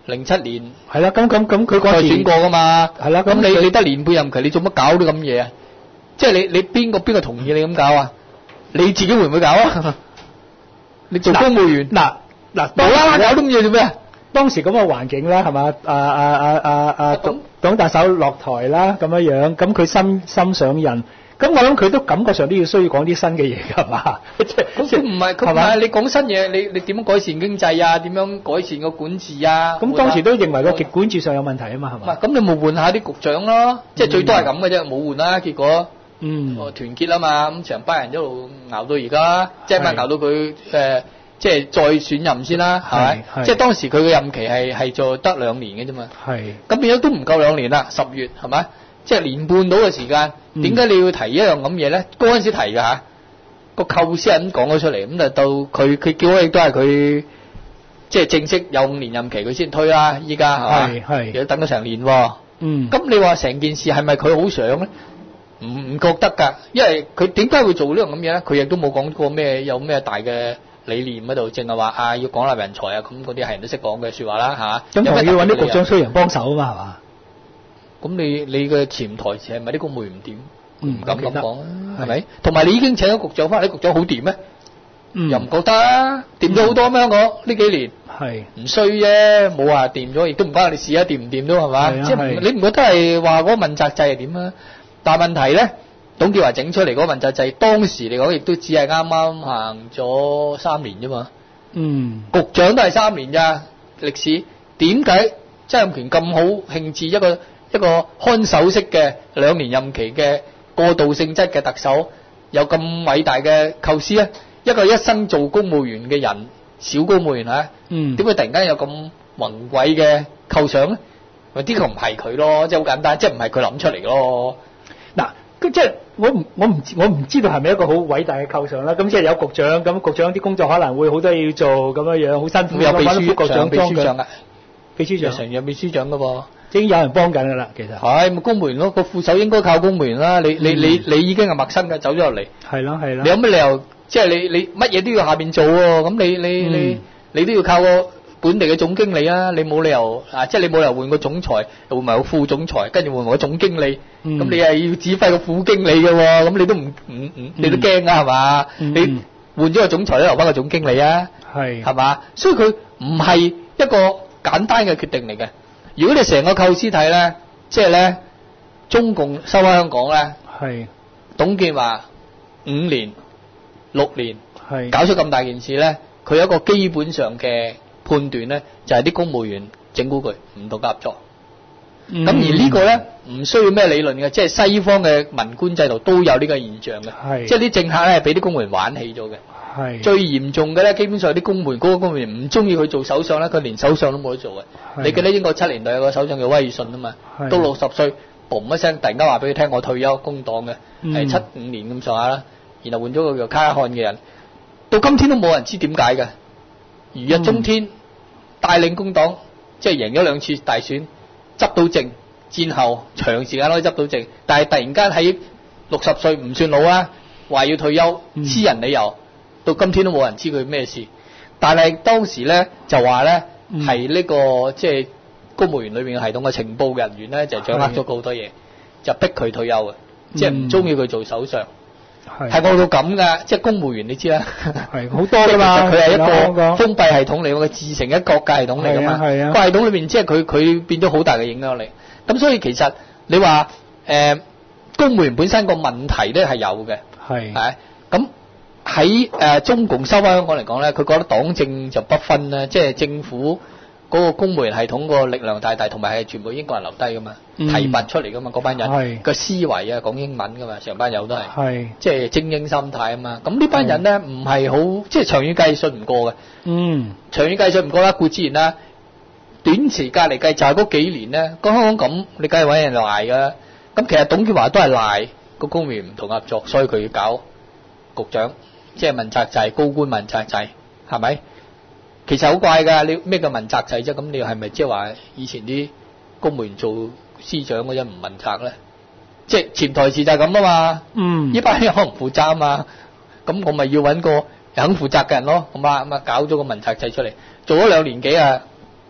零七年係啦，咁咁咁佢嗰時再選過噶嘛， 係啦， 咁你你得年半任期，你做乜搞啲咁嘢啊？即係你你邊個邊個同意你咁搞啊？你自己會唔會搞啊？你做公務員嗱嗱， 無啦啦搞啲咁嘢做咩啊？ 當時咁嘅環境啦，係嘛？啊啊啊啊啊，董董特首落台啦，咁樣樣，咁佢心心上任，咁我諗佢都感覺上都要需要講啲新嘅嘢㗎嘛？即係佢唔係佢唔係你講新嘢，你你點樣改善經濟啊？點樣改善個管治啊？ 咁當時都認為個極管治上有問題啊嘛，係嘛？ 咁你冇換下啲局長咯，即係最多係咁嘅啫，冇換啦，結果嗯， 團結啊嘛，咁成班人一路熬到而家，即係咪熬到佢誒？即係再選任先啦，係咪？即係當時佢嘅任期係係做得兩年嘅啫嘛。係。咁變咗都唔夠兩年啦，十月係咪？即係年半到嘅時間，點解你要提一樣咁嘢咧？嗰陣時提㗎嚇，個構思係咁講咗出嚟，咁就到佢佢叫我亦都係佢即係正式有五年任期佢先推啦，依家係嘛？係係。要等咗成年喎。嗯。咁你話成件事係咪佢好想咧？唔唔覺得㗎，因為佢點解會做呢樣咁嘢咧？佢亦都冇講過咩有咩大嘅理念喺度，淨係話啊要廣納人才啊，咁嗰啲係人都識講嘅説話啦嚇。咁同要揾啲局長衰人幫手啊嘛，係嘛？ 咁你你嘅潛台詞係咪啲公務員唔掂？唔敢咁講啊，係咪？同埋你已經請咗局長翻嚟，啲局長好掂咩？又唔覺得啊？掂咗好多咩？香港呢幾年係唔衰啫，冇話掂咗，亦都唔關你事啊，掂唔掂都係嘛？即係你唔覺得係話嗰個問責制係點啊？但係問題咧，董建華整出嚟嗰個問責制，當時嚟講亦都只係啱啱行咗三年啫嘛。嗯，局長都係三年咋歷史，點解曾蔭權咁好興致一個一個看守式嘅兩年任期嘅過渡性質嘅特首，有咁偉大嘅構思咧？一個一生做公務員嘅人，小公務員嚇，嗯，點會突然間有咁宏偉嘅構想咧？咪呢個唔係佢咯，即係好簡單，即係唔係佢諗出嚟咯。 嗱，即係我唔我唔我唔知道係咪一個好偉大嘅構想啦。咁即係有局長，咁局長啲工作可能會好多嘢要做咁樣樣，好辛苦。 有秘書局長、秘書長㗎， 秘書長成日秘書長㗎喎， 已經有人幫緊㗎啦。其實係咪公務員咯？個副手應該靠公務員啦。你你你你已經係陌生嘅，走咗入嚟。 係咯係咯。 你有乜理由？即係你你乜嘢都要下邊做喎？咁你你你你都要靠個本地嘅總經理啊！你冇理由啊！即係你冇理由換個總裁，又換埋個副總裁，跟住換埋個總經理。咁、嗯、你係要指揮個副經理嘅喎，咁你都唔唔唔，你都驚啊係嘛？嗯、你換咗個總裁，都留翻個總經理啊，係係嘛？所以佢唔係一個簡單嘅決定嚟嘅。如果你成個構思睇咧，即係咧中共收翻香港咧，係董建華五年六年，係搞出咁大件事咧，佢有一個基本上嘅判斷咧，就係啲公務員整蠱佢，唔同佢合作。咁、嗯、而呢個咧唔需要咩理論嘅，即係西方嘅文官制度都有呢個現象嘅，即係啲政客咧係俾啲公務員玩起咗嘅。係最嚴重嘅咧，基本上啲公務員嗰、嗰個公務員唔中意佢做首相咧，佢連首相都冇得做嘅。你記得英國七年代有個首相叫威爾遜啊嘛，到六十歲，嘣一聲突然間話俾佢聽，我退休工黨嘅，係七五年咁上下啦，然後換咗個叫卡爾漢嘅人，到今天都冇人知點解嘅。如日中天，帶領工黨即係贏咗兩次大選，執到政，戰後長時間可以執到政，但係突然間喺六十歲唔算老啊，話要退休，私人理由，到今天都冇人知佢咩事。但係當時咧就話咧係呢個即係公務員裏面嘅系統嘅情報人員咧就掌握咗好多嘢，就逼佢退休嘅，即係唔中意佢做首相。係惡到咁噶，即係公務員你知啦，係好多噶嘛。佢係一個封閉系統嚟，個自成一國嘅系統嚟噶嘛。係啊，個系統裏面即係佢佢變咗好大嘅影響力。咁所以其實你話誒公務員本身個問題咧係有嘅，係係咁喺誒中共收翻香港嚟講咧，佢覺得黨政就不分啦，即係政府嗰個公務員系統個力量大大，同埋係全部英國人留低噶嘛，提拔出嚟噶嘛，嗰班人個思維啊講英文噶嘛，成班友都係，即係精英心態啊嘛。咁呢班人咧唔係好，即係長遠計信唔過嘅。嗯，長遠計信唔過啦，固之然啦。短時間嚟計就係嗰幾年咧，講香港咁，你梗係揾人賴噶。咁其實董建華都係賴個公務員唔同合作，所以佢要搞局長，即係問責制、高官問責制，係咪？其實好怪㗎，你咩叫問責制啫？咁你係咪即係話以前啲公務員做司長嗰陣唔問責咧？即係潛台詞就係咁啊嘛。嗯，呢班人可能唔負責啊嘛，咁我咪要揾個肯負責嘅人咯。咁啊咁啊，搞咗個問責制出嚟，做咗兩年幾啊，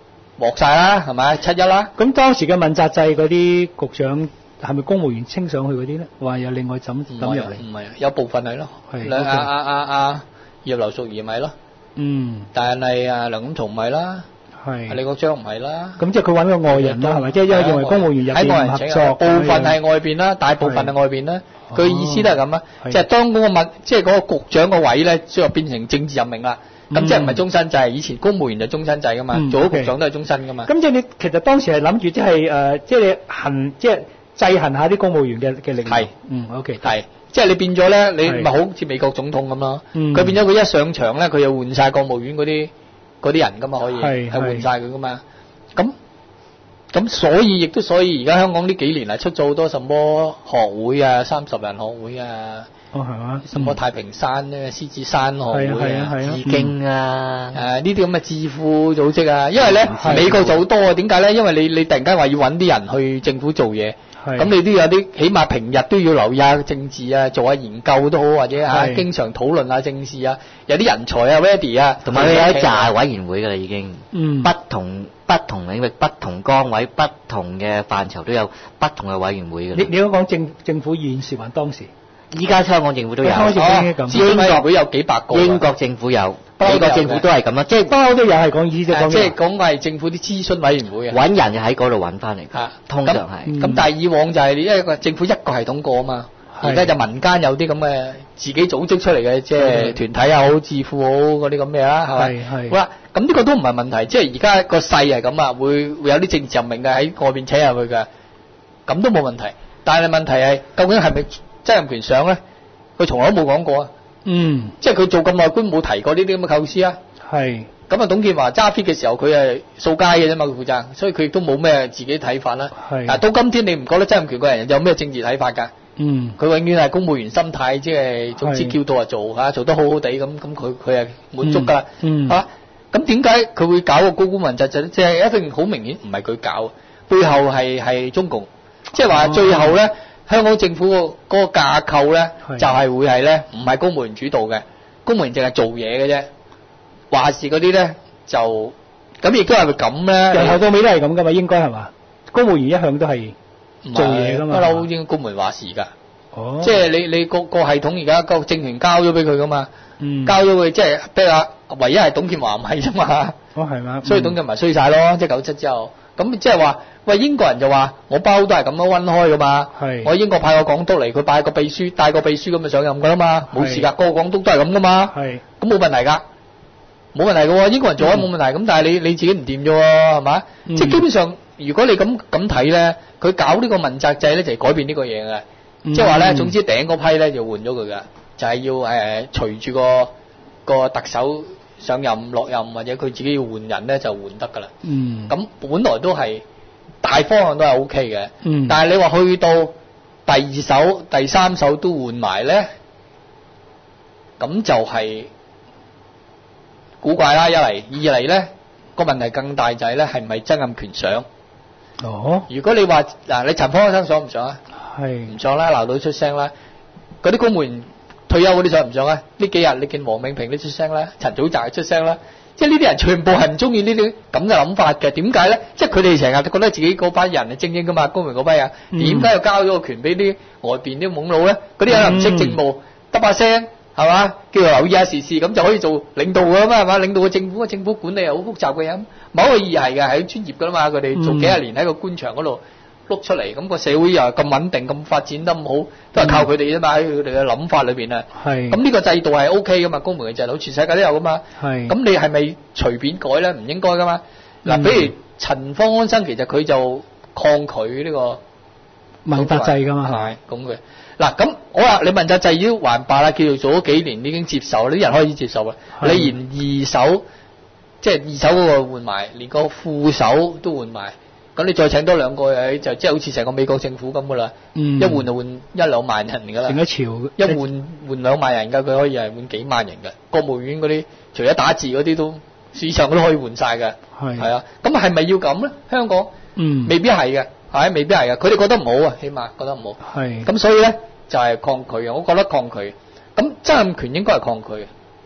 獲晒啦，係咪？七一啦。 咁當時嘅問責制嗰啲局長係咪公務員清上去嗰啲咧？話有另外抌抌入嚟？ 唔係啊，有部分係咯。 係。 兩阿阿阿阿葉劉淑儀咪咯。嗯。但係啊梁錦松唔係啦。係。李國章唔係啦。咁即係佢揾個外人啦，係咪？即係因為認為公務員入邊唔合作， 部分係外邊啦，大部分係外邊啦。佢意思都係咁啊，即係當嗰個問，即係嗰個局長個位咧，最後變成政治任命啦。咁即係唔係終身制？以前公務員就終身制噶嘛，做咗局長都係終身噶嘛。 咁即係你其實當時係諗住即係誒，即係你行，即係制衡下啲公務員嘅嘅力量。係， 嗯 OK，係，即係你變咗咧，你咪好似美國總統咁咯。佢變咗佢一上場咧，佢又換晒國務院嗰啲嗰啲人噶嘛，可以係換晒佢噶嘛。咁咁所以亦都所以而家香港呢幾年係出咗好多什麼學會啊，三十人學會啊。 哦，係嘛？ 什麼太平山咧、獅子山學會啊、 致經啊， 誒呢啲咁嘅智庫組織啊，因為咧美國就好多啊，點解咧？因為你你突然間話要揾啲人去政府做嘢，咁你都有啲，起碼平日都要留意下政治啊，做下研究都好，或者嚇經常討論下政事啊，有啲人才啊 ready 啊， 同埋佢有一紮委員會㗎啦已經，不同不同領域、不同崗位、不同嘅範疇都有不同嘅委員會㗎。 你你講政政府現時還當時？ 依家香港政府都有， 英國會有幾百個， 英國政府有，美國政府都係咁啦，即係包都有係講意思， 即係講係政府啲諮詢委員會啊， 揾人就喺嗰度揾翻嚟，通常係。 咁但係以往就係因為個政府一個系統過啊嘛，而家就民間有啲咁嘅自己組織出嚟嘅，即係團體又好、智庫好嗰啲咁嘅啦，係咪？係。好啦，咁呢個都唔係問題，即係而家個勢係咁啊，會會有啲政治任命嘅喺外邊請入去嘅，咁都冇問題。但係問題係究竟係咪曾蔭權想咧，佢從來都冇講過啊。嗯，即係佢做咁耐官冇提過呢啲咁嘅構思啊。係。咁啊，董建華揸 fit 嘅時候，佢係掃街嘅啫嘛，佢負責，所以佢亦都冇咩自己睇法啦。係。但係到今天你唔覺得曾蔭權個人有咩政治睇法㗎？嗯。佢永遠係公務員心態，即係總之叫到就做嚇，做得好好地咁，咁佢佢係滿足㗎啦。嗯。嚇，咁點解佢會搞個高官問責制？即係一定好明顯唔係佢搞，背後係係中共，即係話最後咧。香港政府個嗰個架構咧，就係會係咧，唔係公務員主導嘅，公務員淨係做嘢嘅啫，話事嗰啲咧就咁，亦都係咪咁咧？ 由頭到尾都係咁噶嘛，應該係嘛？公務員一向都係做嘢噶嘛， 不嬲應該公務員話事㗎。哦，即係你你個個系統而家個政權交咗俾佢噶嘛，嗯，交咗佢即係比較唯一係董建華唔係啫嘛。哦，係嘛？所以董建華衰晒咯，即係九七之後。咁即係話，喂，英國人就話我包都係咁樣溫開噶嘛，我英國派個港督嚟，佢派個秘書，帶個秘書咁就上任噶啦嘛，冇事噶，個個港督都係咁噶嘛，咁冇問題噶，冇問題噶，英國人做啊冇問題，咁但係你你自己唔掂啫喎，係嘛？即係基本上，如果你咁咁睇咧，佢搞呢個問責制咧就係改變呢個嘢嘅，即係話咧，總之頂嗰批咧就換咗佢噶，就係要誒隨住個個特首上任落任或者佢自己要換人咧就換得噶啦。嗯，咁本來都係大方向都係 O K 嘅。嗯，但係你話去到第二手、第三手都換埋咧，咁就係古怪啦。一嚟，二嚟咧個問題更大就係咧係唔係曾蔭權想？哦，如果你話嗱，你陳方安生想唔想啊？係唔想啦，鬧到出聲啦。嗰啲公務員退休嗰啲想唔想啊？呢幾日你見黃永平都出聲啦，陳祖澤出聲啦，即係呢啲人全部係唔中意呢啲咁嘅諗法嘅。點解咧？即係佢哋成日都覺得自己嗰班人係精英噶嘛，公務員嗰班人，點解要交咗個權俾啲外邊啲懵佬咧？嗰啲人唔識政務，得把聲係嘛？叫佢留意下時事，咁就可以做領導噶嘛係嘛？領導個政府，個政府管理係好複雜嘅嘢，某一個意義係嘅，係專業噶啦嘛。佢哋做幾廿年喺個官場嗰度碌出嚟，咁個社會又係咁穩定，咁發展得咁好，都係靠佢哋啫嘛。喺佢哋嘅諗法裏邊啊，係咁呢個制度係 O K 噶嘛，公務員制度全世界都有噶嘛。係咁你係咪隨便改咧？唔應該噶嘛。嗱，比如陳方安生，其實佢就抗拒呢個問責制噶嘛， 係咁嘅。嗱咁好啦，你問責制已經還罷啦，叫做做咗幾年已經接受，啲人開始接受啦。你連二手即係二手嗰個換埋，連個副手都換埋。咁你再請多兩個誒，就即係好似成個美國政府咁噶啦，一換就換一兩萬人噶啦， 成一朝一換換兩萬人噶，佢可以係換幾萬人嘅。國務院嗰啲除咗打字嗰啲都市場都可以換晒嘅，係係啊。咁係咪要咁咧？香港嗯未必係嘅，係未必係嘅。佢哋覺得唔好啊，起碼覺得唔好。係咁所以咧就係抗拒啊，我覺得抗拒。咁曾蔭權應該係抗拒嘅，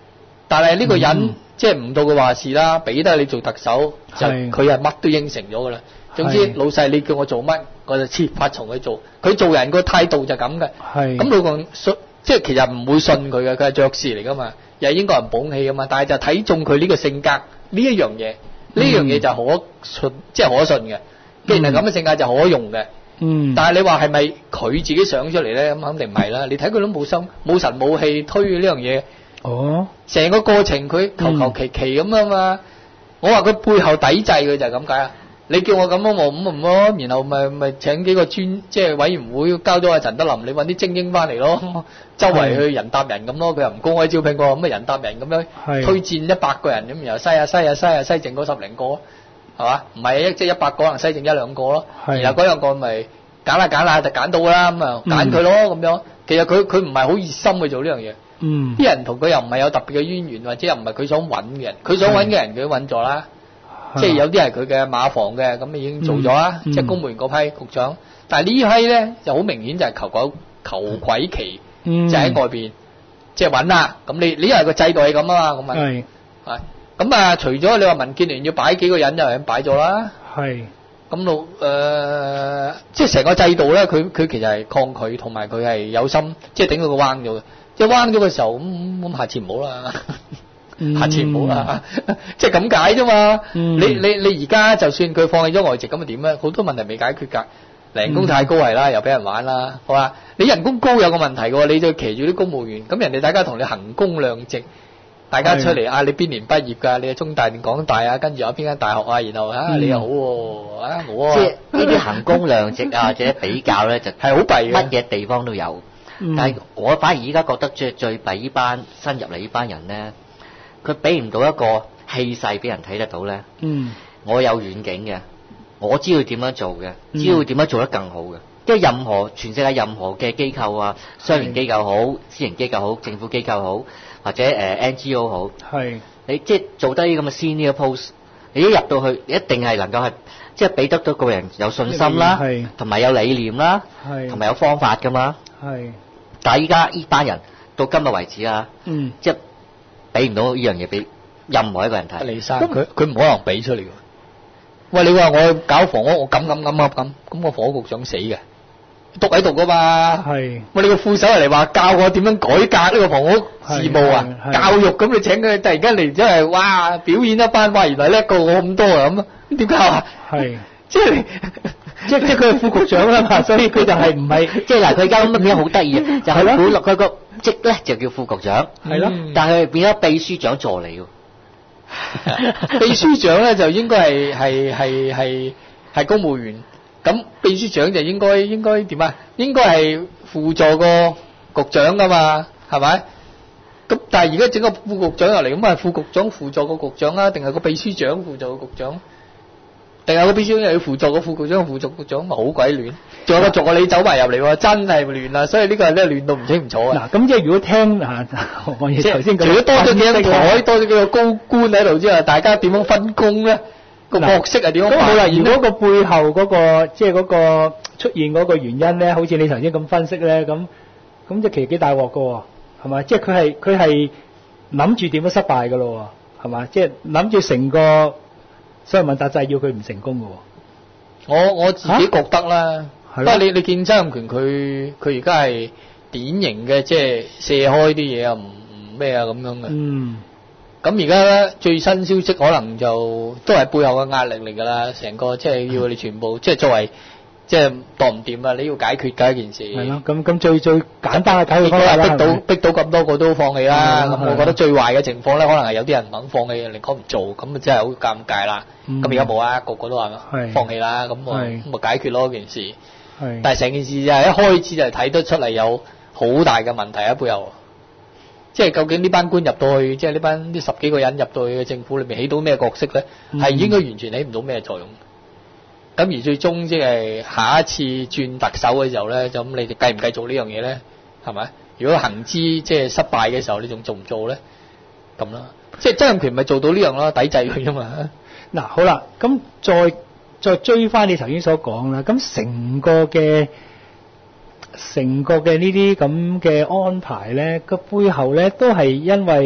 但係呢個人、 嗯、 即係唔到佢話事啦，俾得你做特首，就佢係乜都應承咗噶啦。總之老細你叫我做乜，我就設法從佢做。佢做人個態度就咁嘅。咁老共信，即係其實唔會信佢嘅，佢係爵士嚟噶嘛，又係英國人捧起噶嘛。但係就睇中佢呢個性格呢一樣嘢，呢、嗯、樣嘢就可信，即係可信嘅。既然係咁嘅性格就可用嘅。嗯。但係你話係咪佢自己想出嚟咧？咁肯定唔係啦。你睇佢都冇心冇神冇氣推呢樣嘢。哦。成個過程佢求求其其咁啊嘛。我話佢背後抵制佢就係咁解啊。你叫我咁樣我咁唔咯，然後咪咪請幾個專即係委員會交咗阿陳德霖，你揾啲精英翻嚟咯，周圍去人搭人咁咯，佢又唔公開招聘過，咁咪人搭人咁樣推薦一百個人咁，然後篩下篩下篩下篩剩嗰十零個，係嘛？唔係一即係一百個可能篩剩一兩個咯，然後嗰兩個咪揀下揀下就揀到啦，咁啊揀佢咯咁樣。其實佢佢唔係好熱心去做呢樣嘢，嗯，啲人同佢又唔係有特別嘅淵源，或者又唔係佢想揾嘅人，佢想揾嘅人佢都揾咗啦。即係有啲係佢嘅馬房嘅，咁已經做咗啦。嗯嗯、即係公務員嗰批局長，但係呢批咧就好明顯就係求鬼求鬼旗，嗯、就喺外邊即係揾啦。咁你你因為個制度係咁啊嘛，咁啊係咁啊。除咗你話民建聯要擺幾個人，就係擺咗啦。係咁到誒，即係成個制度咧，佢佢其實係抗拒，同埋佢係有心，即係頂到個彎咗嘅。即係彎咗嘅時候，咁、嗯、咁下次唔好啦。下次唔好啦，即係咁解啫嘛。嗯、你你你而家就算佢放棄咗外籍咁啊點咧？好多問題未解決㗎，人工太高係啦，又俾人玩啦，好嘛？你人工高有個問題嘅喎，你就騎住啲公務員，咁人哋大家同你衡工量值，大家出嚟啊，你邊年畢業㗎？你係中大定港大啊？跟住有邊間大學啊？然後啊，嗯、你又好喎啊，我即係呢啲衡工量值啊，或者比較咧，就係好弊嘅， 乜嘢地方都有。嗯、但係我反而依家覺得最最弊呢班新入嚟呢班人咧。佢俾唔到一個氣勢俾人睇得到咧。嗯，我有遠景嘅，我知道點樣做嘅，嗯、知道點樣做得更好嘅。即係任何全世界任何嘅機構啊，商業機構好，私營機構好，政府機構好，或者誒、呃、N G O 好，係你即係做低啲咁嘅 senior post，你一入到去，你一定係能夠係即係俾得到個人有信心啦，同埋有理念啦，同埋有方法噶嘛。係，但係依家呢班人到今日為止啊，嗯，即係。俾唔到呢樣嘢俾任何一個人睇。 李生，佢佢唔可能俾出嚟㗎。喂，你話我搞房屋，我咁咁咁咁咁，咁個房屋局長死嘅，篤喺度㗎嘛。係。喂，你個副手嚟話教我點樣改革呢個房屋事務啊？教育咁你請佢突然間嚟，真係哇表演一番，哇原來叻過我咁多啊咁啊？點教啊？係。即係即係即係佢係副局長啦嘛，所以佢就係唔係即係嗱，佢而家咁樣變咗好得意啊，就係本落佢個職咧就叫副局長，係咯，但係佢變咗秘書長助理喎。 秘書長咧就應該係係係係係公務員，咁秘書長就應該應該點啊？應該係輔助個局長噶嘛，係咪？咁但係而家整個副局長入嚟，咁係副局長輔助個局長啊，定係個秘書長輔助個局長？定係個秘書長又要輔助個副局長，輔助局長咪好鬼亂，仲有個助理走埋入嚟喎，真係亂啦！所以呢個係咧亂到唔清唔楚啊！ 嗱，咁即係如果聽啊，我哋頭先除咗多咗幾張台，多咗幾個高官喺度之外，大家點樣分工咧？個角色係點樣？咁好啦，如果個背後嗰個即係嗰個出現嗰個原因咧，好似你頭先咁分析咧，咁咁即係其實幾大鑊噶喎，係嘛？即係佢係佢係諗住點樣失敗噶咯，係嘛？即係諗住成個。所以問責制要佢唔成功嘅喎， 我我自己覺得啦，不過你你見曾蔭權佢佢而家係典型嘅，即係卸開啲嘢啊，唔唔咩啊咁樣嘅。嗯。咁而家咧最新消息可能就都係背後嘅壓力嚟㗎啦，成個即係要你全部、嗯、即係作為即係當唔掂啊，你要解決㗎一件事。係咯，咁咁最最簡單嘅解決方法逼到逼到咁多個都放棄啦。咁我覺得最壞嘅情況咧，可能係有啲人唔肯放棄，寧可唔做，咁啊真係好尷尬啦。咁而家冇啊，個個都話放棄啦，咁啊咁啊解決咯件事。係。但係成件事就係一開始就係睇得出嚟有好大嘅問題喺背後。即係究竟呢班官入到去，即係呢班呢十幾個人入到去嘅政府裏面起到咩角色咧？係應該完全起唔到咩作用。咁而最終即係下一次轉特首嘅時候咧，就咁你哋繼唔繼續呢樣嘢咧？係咪？如果行之即係失敗嘅時候，你仲做唔做咧？咁啦，即係曾蔭權咪做到呢樣咯，抵制佢啫嘛。 嗱，好啦，咁再再追翻你頭先所講啦，咁成個嘅成個嘅呢啲咁嘅安排咧，個背後咧都係因為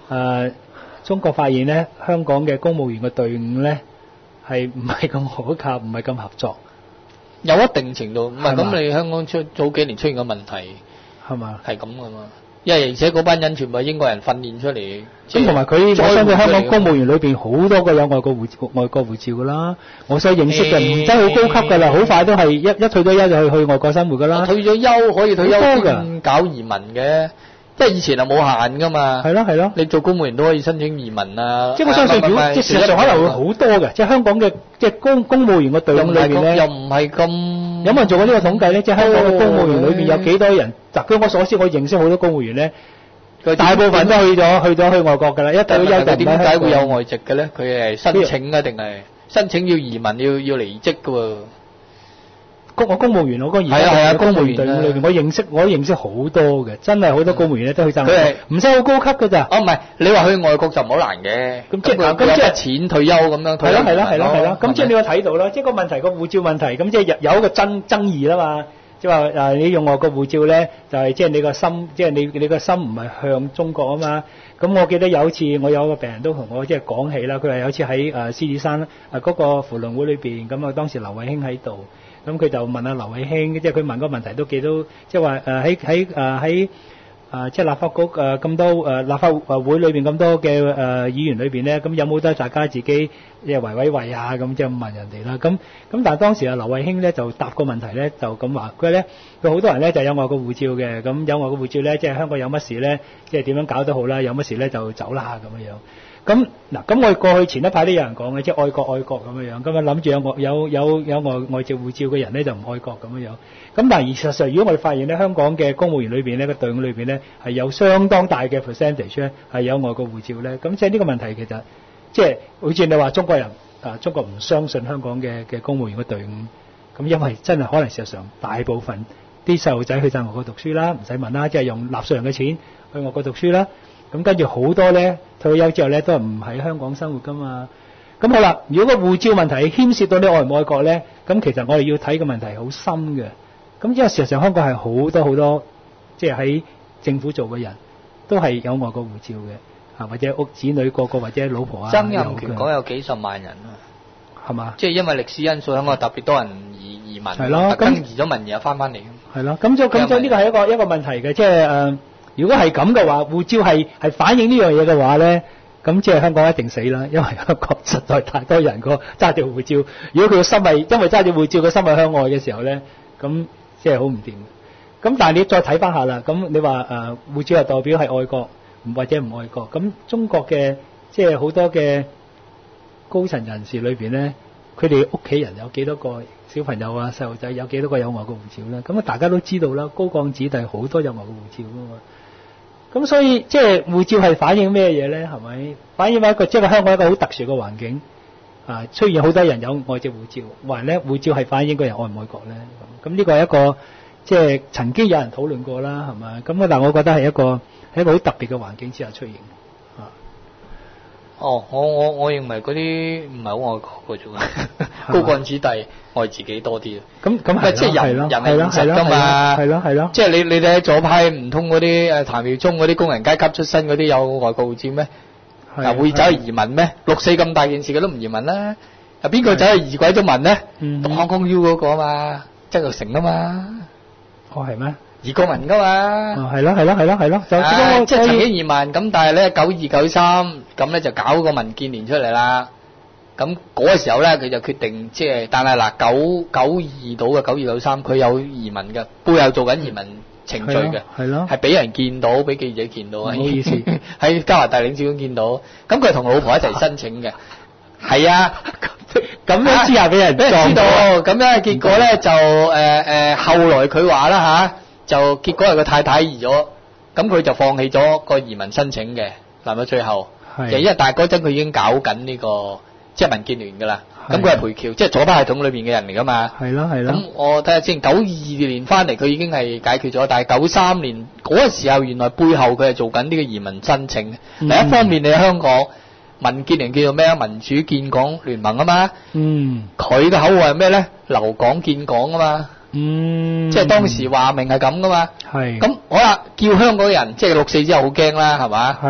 誒中國發現咧，香港嘅公務員嘅隊伍咧係唔係咁可靠，唔係咁合作。 有一定程度，唔係咁你香港出早幾年出現嘅問題係嘛？ 係咁噶嘛？因為而且嗰班人全部係英國人訓練出嚟， 咁同埋佢我相信香港公務員裏邊好多個有外國護外國護照噶啦，我所認識嘅唔真係好高級噶啦，好快都係一一退咗休就去去外國生活噶啦。 退咗休可以退休先搞移民嘅。即係以前係冇限噶嘛，係咯係咯， 你做公務員都可以申請移民啊。 即係我相信，如果即係事實上可能會好多嘅，即係香港嘅即係公公務員嘅隊伍裏邊咧， 又唔係咁。 有冇人做過呢個統計咧？即係香港嘅公務員裏邊有幾多人？嗱，據我所知，我認識好多公務員咧，大部分都去咗去咗去外國㗎啦。一退咗休就點解會有外籍嘅咧？佢係申請啊，定係申請要移民要要離職㗎喎？公我公務員，我嗰而家嘅公務員隊伍裏邊，我認識我認識好多嘅，真係好多公務員咧都去爭。佢係唔使好高級㗎咋？哦，唔係，你話去外國就唔好難嘅。咁即係咁即係錢退休咁樣退休。係咯係咯係咯係咯。咁即係你有睇到啦，即係個問題個護照問題，咁即係有有一個爭爭議啦嘛。即係話誒，你用外國護照咧，就係即係你個心，即係你你個心唔係向中國啊嘛。咁我記得有一次，我有個病人都同我即係講起啦，佢話有一次喺誒獅子山誒嗰個扶輪會裏邊，咁啊當時劉慧卿喺度。咁佢就問阿劉慧卿，即係佢問個問題都幾多，即係話誒喺喺誒喺誒即係立法局誒咁多誒立法誒會裏邊咁多嘅誒議員裏邊咧，咁有冇得大家自己即係維維維啊咁即係問人哋啦。咁咁但係當時阿劉慧卿咧就答個問題咧就咁話，佢話咧佢好多人咧就有外國護照嘅，咁有外國護照咧即係香港有乜事咧，即係點樣搞都好啦，有乜事咧就走啦咁樣樣。咁嗱，咁我哋過去前一排都有人講嘅，即係愛國愛國咁樣樣，咁啊諗住有外有有有外外籍護照嘅人咧就唔愛國咁樣樣。咁但係事實上，如果我哋發現咧，香港嘅公務員裏邊咧個隊伍裏邊咧係有相當大嘅 percentage 咧係有外國護照咧，咁即係呢個問題其實即係好似你話中國人啊，中國唔相信香港嘅嘅公務員嘅隊伍，咁因為真係可能事實上大部分啲細路仔去晒外國讀書啦，唔使問啦，即係用納稅人嘅錢去外國讀書啦。咁跟住好多咧退休之後咧都係唔喺香港生活噶嘛。咁好啦，如果個護照問題牽涉到你愛唔愛國咧，咁其實我哋要睇個問題好深嘅。咁因為事實上香港係好多好多即係喺政府做嘅人都係有外國護照嘅，啊或者屋子女個個或者老婆啊。 曾蔭權講有幾十萬人啊，係嘛？即係因為歷史因素，香港特別多人移移民，係咯，咁移咗民又翻翻嚟。係咯，咁就咁就呢個係一個一個問題嘅，即係誒。如果係咁嘅話，護照係係反映呢樣嘢嘅話咧，咁即係香港一定死啦，因為香港實在太多人個揸住護照。如果佢個心係因為揸住護照個心係向外嘅時候咧，咁即係好唔掂。咁但係你再睇翻下啦，咁你話誒護照係代表係愛國，唔或者唔愛國。咁中國嘅即係好多嘅高層人士裏邊咧，佢哋屋企人有幾多個小朋友啊、細路仔有幾多個有外國護照咧？咁啊大家都知道啦，高幹子弟好多有外國護照噶嘛。咁所以即係護照係反映咩嘢咧？係咪反映一個即係香港一個好特殊嘅環境啊？出現好多人有外籍護照，或者咧護照係反映個人愛唔愛國咧？咁呢個係一個即係曾經有人討論過啦，係咪？咁但係我覺得係一個係一個好特別嘅環境之下出現。啊，哦，我我我認為嗰啲唔係好愛國嘅啫，高幹子弟愛自己多啲。咁咁係即係人人係現實㗎嘛？係咯係咯。即係你你哋喺左派唔通嗰啲誒譚耀宗嗰啲工人階級出身嗰啲有外國護照咩？啊會走去移民咩？六四咁大件事佢都唔移民啦。啊邊個走去移鬼咗民咧？讀康公 U 嗰個啊嘛，曾鈺成啊嘛。哦係咩？移過民㗎嘛。哦係咯係咯係咯係咯。就啊即係曾經移民咁，但係咧九二九三咁咧就搞個民建聯出嚟啦。咁嗰個時候咧，佢就決定即係，但係嗱九九二到嘅九二九三，佢有移民嘅，背後做緊移民程序嘅，係咯，係俾人見到，俾記者見到，唔好意思，喺加拿大領事館見到，咁佢同老婆一齊申請嘅，係啊，咁樣之後俾人俾人知道，咁樣結果咧就誒誒，後來佢話啦嚇，就結果係個太太移咗，咁佢就放棄咗個移民申請嘅，嗱到最後，就因為但係嗰陣佢已經搞緊呢個。即係民建聯㗎啦，咁佢係培僑，即係左派系統裏邊嘅人嚟㗎嘛。係咯係咯。咁我睇下先，九二年翻嚟佢已經係解決咗，但係九三年嗰個時候，原來背後佢係做緊呢個移民申請。嗯、第一方面你喺香港民建聯叫做咩啊？民主建港聯盟啊嘛。嗯。佢嘅口號係咩咧？留港建港啊嘛。嗯。即係當時話明係咁㗎嘛。係。咁好啦，叫香港人即係六四之後好驚啦，係嘛？係。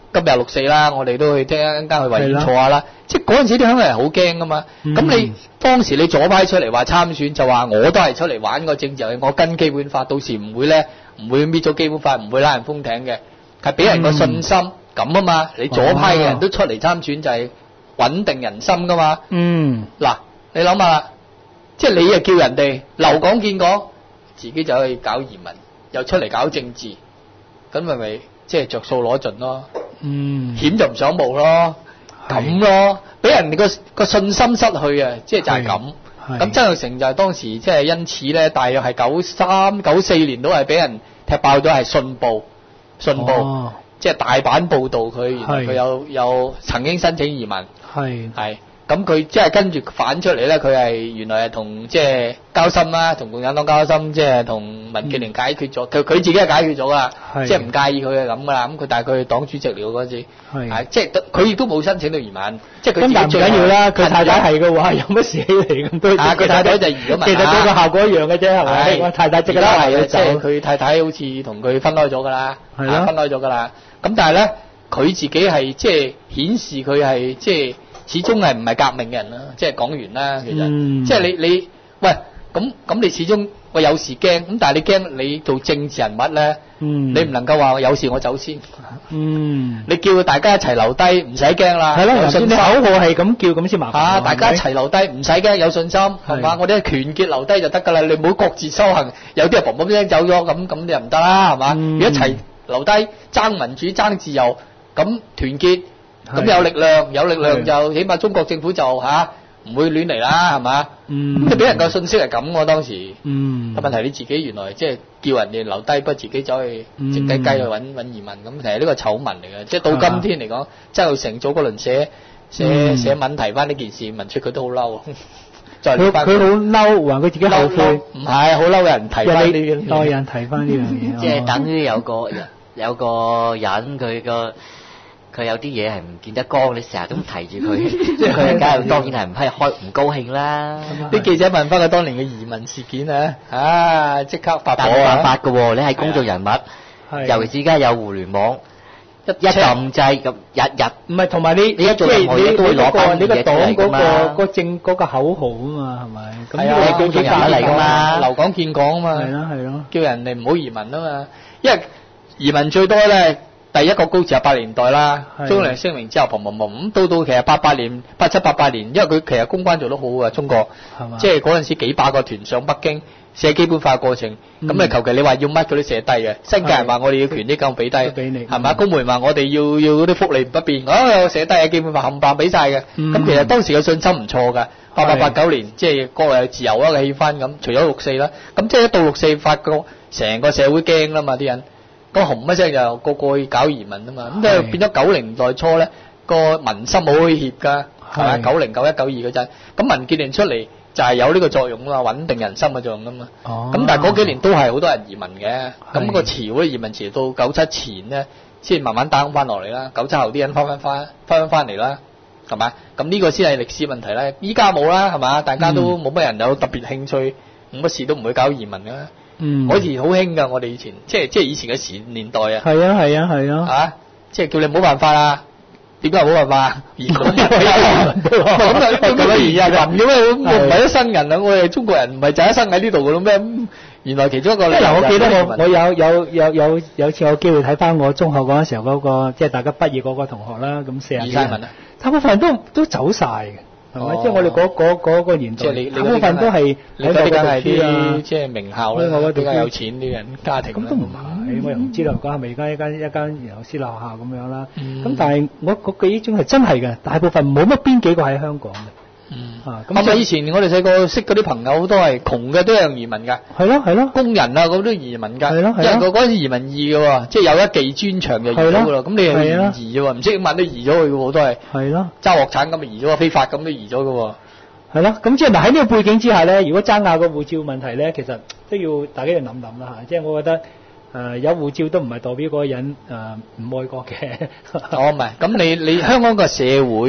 今日六四啦，我哋都去聽一陣間去維園坐下啦。即係嗰陣時啲香港人好驚噶嘛。咁、嗯、你當時你左派出嚟話參選，就話我都係出嚟玩個政治遊戲，我跟基本法，到時唔會咧，唔會搣咗基本法，唔會拉人封艇嘅，係俾人個信心咁啊嘛。你左派嘅人都出嚟參選就係穩定人心噶嘛。嗯，嗱，你諗下啦，即係你又叫人哋留港建港，自己就去搞移民，又出嚟搞政治，咁咪咪即係着數攞盡咯。嗯，險就唔想冒咯，咁咯，俾人哋個個信心失去啊，即係就係咁。咁曾鈺成就係當時即係因此咧，大約係九三九四年都係俾人踢爆咗，係信報，信報，哦、即係大版報導佢，原來佢有有曾經申請移民，係係。咁佢即係跟住反出嚟咧，佢係原來係同即係交心啦，同共產黨交心，即係同民建聯解決咗。佢佢自己係解決咗噶，即係唔介意佢係咁噶啦。咁佢但係佢黨主席嚟嗰陣時，係即係佢亦都冇申請到移民，即係佢自己最緊要啦。佢太太係嘅話，有乜事起嚟咁都啊？佢太太就移咗民，其實嗰個效果一樣嘅啫，係咪？我太太即刻係嘅，即係佢太太好似同佢分開咗噶啦，係咯，分開咗噶啦。咁但係咧，佢自己係即係顯示佢係即係。始終係唔係革命嘅人啦，即係講完啦，其實，嗯、即係你你喂咁咁你始終喂有時驚，咁但係你驚你做政治人物咧，嗯、你唔能夠話有事我走先，嗯、你叫大家一齊留低，唔使驚啦，係咯，有信心，你口號係咁叫咁先麻煩，啊，大家一齊留低，唔使驚，有信心，係嘛？我哋團結留低就得㗎啦，你唔好各自修行，有啲人砰砰聲走咗，咁咁你又唔得啦，係嘛？嗯、一齊留低爭民主爭自由，咁團結。咁有力量，有力量就起碼中國政府就嚇唔會亂嚟啦，係嘛？咁你俾人個信息係咁喎，當時。嗯。個問題你自己原來即係叫人哋留低，不過自己走去靜雞雞去揾揾移民，咁其實呢個醜聞嚟嘅。即係到今天嚟講，曾鈺成早嗰輪寫寫寫文提翻呢件事，問出佢都好嬲。佢佢好嬲，話佢自己後悔。唔係，好嬲有人提翻呢樣。有人提翻呢樣嘢。即係等於有個有個人佢個。佢有啲嘢係唔見得光，你成日都提住佢，即係佢梗係當然係唔係開唔高興啦。啲記者問翻佢當年嘅移民事件啊，啊即刻發火啊！發嘅喎，你係公眾人物，尤其是而家有互聯網，一一撳掣咁日日。唔係同埋你你一做任何嘢都會攞翻啲嘢出嚟㗎嘛。你個黨嗰個個政嗰個口號啊嘛，係咪？咁呢個公眾人物嚟㗎嘛，留港建港啊嘛。係咯係咯，叫人哋唔好移民啊嘛，因為移民最多咧。第一個高潮係八年代啦，中聯聲明之後，砰砰砰咁到到其實八八年、八七八八年，因為佢其實公關做得好啊，中國，即係嗰陣時幾百個團上北京寫基本法嘅過程，咁你求其你話要乜佢都寫低嘅，新界人話我哋要權啲咁俾低，係嘛？公務員話我哋要要嗰啲福利不變，我寫低嘅基本法冚唪唥俾晒嘅，咁其實當時嘅信心唔錯㗎，八八八九年即係國內自由一個氣氛咁，除咗六四啦，咁即係一到六四發覺成個社會驚啦嘛啲人。個紅一聲就個個去搞移民啊嘛，咁即係變咗九零代初咧個民心好威脅㗎，係咪？九零九一九二嗰陣，咁民建聯出嚟就係有呢個作用啊嘛，穩定人心嘅作用啊嘛。哦。咁但係嗰幾年都係好多人移民嘅，咁個潮嗰啲移民潮到九七前咧，先慢慢 down 翻落嚟啦。九七後啲人翻翻翻翻翻翻嚟啦，係嘛？咁呢個先係歷史問題啦。依家冇啦，係嘛？大家都冇乜人有特別興趣，冇乜事都唔會搞移民㗎。嗯，嗰時好興噶，我哋以前即係即係以前嘅時年代啊。係啊係啊係啊。嚇，即係叫你冇辦法啦。點解冇辦法？移民咁啊，做乜移民嘅咩？我唔係一生人啊！我哋中國人唔係就一生喺呢度嘅咯咩？原來其中一個。嗱，我記得我我有有有有有次有機會睇翻我中學嗰陣時候嗰個，即係大家畢業嗰個同學啦，咁四廿幾人啊，大部分人都都走晒嘅。係咪？即係我哋嗰嗰嗰個年代，大部分都係喺度讀書啊，即係名校啦，比較有錢啲人家庭。咁都唔係，我又唔知道講係咪而家一間一間然後私立學校咁樣啦。咁但係我個記憶中係真係嘅，大部分冇乜邊幾個喺香港嘅。嗯。啊，咁啊！以前我哋細個識嗰啲朋友都係窮嘅，都有移民㗎。係咯係咯。工人啊，咁都移民㗎。係咯係咯。因為嗰陣時移民易嘅喎，即係有一技專長就移咗㗎啦。咁你係移啫喎，唔識英文都移咗去嘅喎，都係。係咯。揸鑊鏟咁咪移咗，非法咁都移咗嘅喎。係咯，咁即係嗱喺呢個背景之下咧，如果爭拗個護照問題咧，其實都要大家要諗諗啦嚇。即係我覺得誒有護照都唔係代表嗰個人誒唔愛國嘅。哦，唔係，咁你你香港個社會。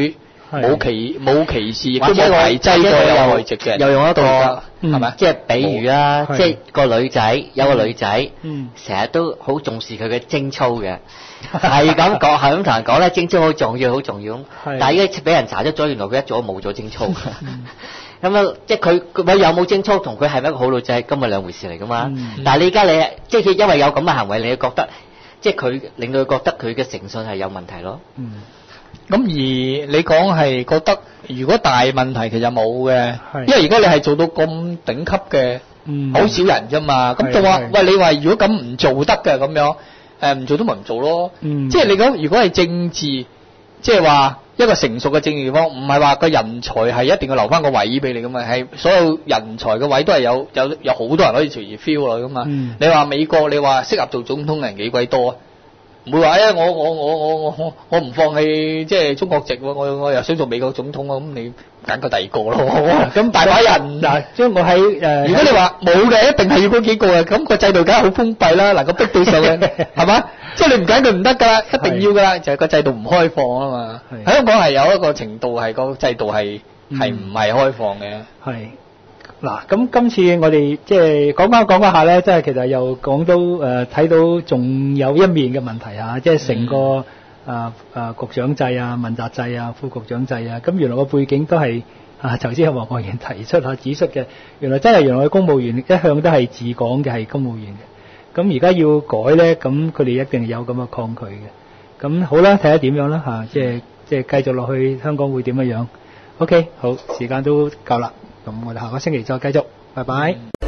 冇歧冇歧視，亦都冇排擠過有外籍嘅人， 又用一個係咪？ 即係比喻啦，即係個女仔有個女仔， 嗯， 成日都好重視佢嘅貞操嘅，係咁講，係咁同人講咧，貞操好重要，好重要。但係依家俾人查出咗，原來佢一早冇咗貞操。咁啊，即係佢佢有冇貞操，同佢係咪一個好女仔，今日兩回事嚟噶嘛。但係你而家你即係因為有咁嘅行為，你覺得即係佢令到佢覺得佢嘅誠信係有問題咯。 嗯。咁而你講係覺得，如果大問題其實冇嘅，因為如果你係做到咁頂級嘅，好少人啫嘛。咁就話，喂，你話如果咁唔做得嘅咁樣，誒唔做都咪唔做咯。即係你講，如果係政治，即係話一個成熟嘅政治地方，唔係話個人才係一定要留翻個位俾你噶嘛，係所有人才嘅位都係有有有好多人可以隨時 fill 落去噶嘛。你話美國，你話適合做總統嘅人幾鬼多啊？唔會話誒，我我我我我我我唔放棄即係中國籍喎，我我又想做美國總統啊，咁你揀個第二個咯。咁大把人嗱， 將我喺誒， 如果你話冇嘅，一定係要嗰幾個啊，咁個制度梗係好封閉啦，能夠逼到上去，係嘛？即係你唔揀佢唔得㗎，一定要㗎啦，就係個制度唔開放啊嘛。喺香港係有一個程度係個制度係係唔係開放嘅。 係。嗱，咁今次我哋即係講翻講下咧，即係其實又講到誒睇到仲有一面嘅問題啊，即係成個啊啊局長制啊、問責制啊、副局長制啊，咁原來個背景都係啊頭先黃國健提出嚇指出嘅，原來真係原來公務員一向都係治港嘅係公務員嘅，咁而家要改咧，咁佢哋一定有咁嘅抗拒嘅，咁好啦，睇下點樣啦嚇，即係即係繼續落去香港會點樣樣 ？OK， 好，時間都夠啦。咁我哋下個星期再繼續，拜拜。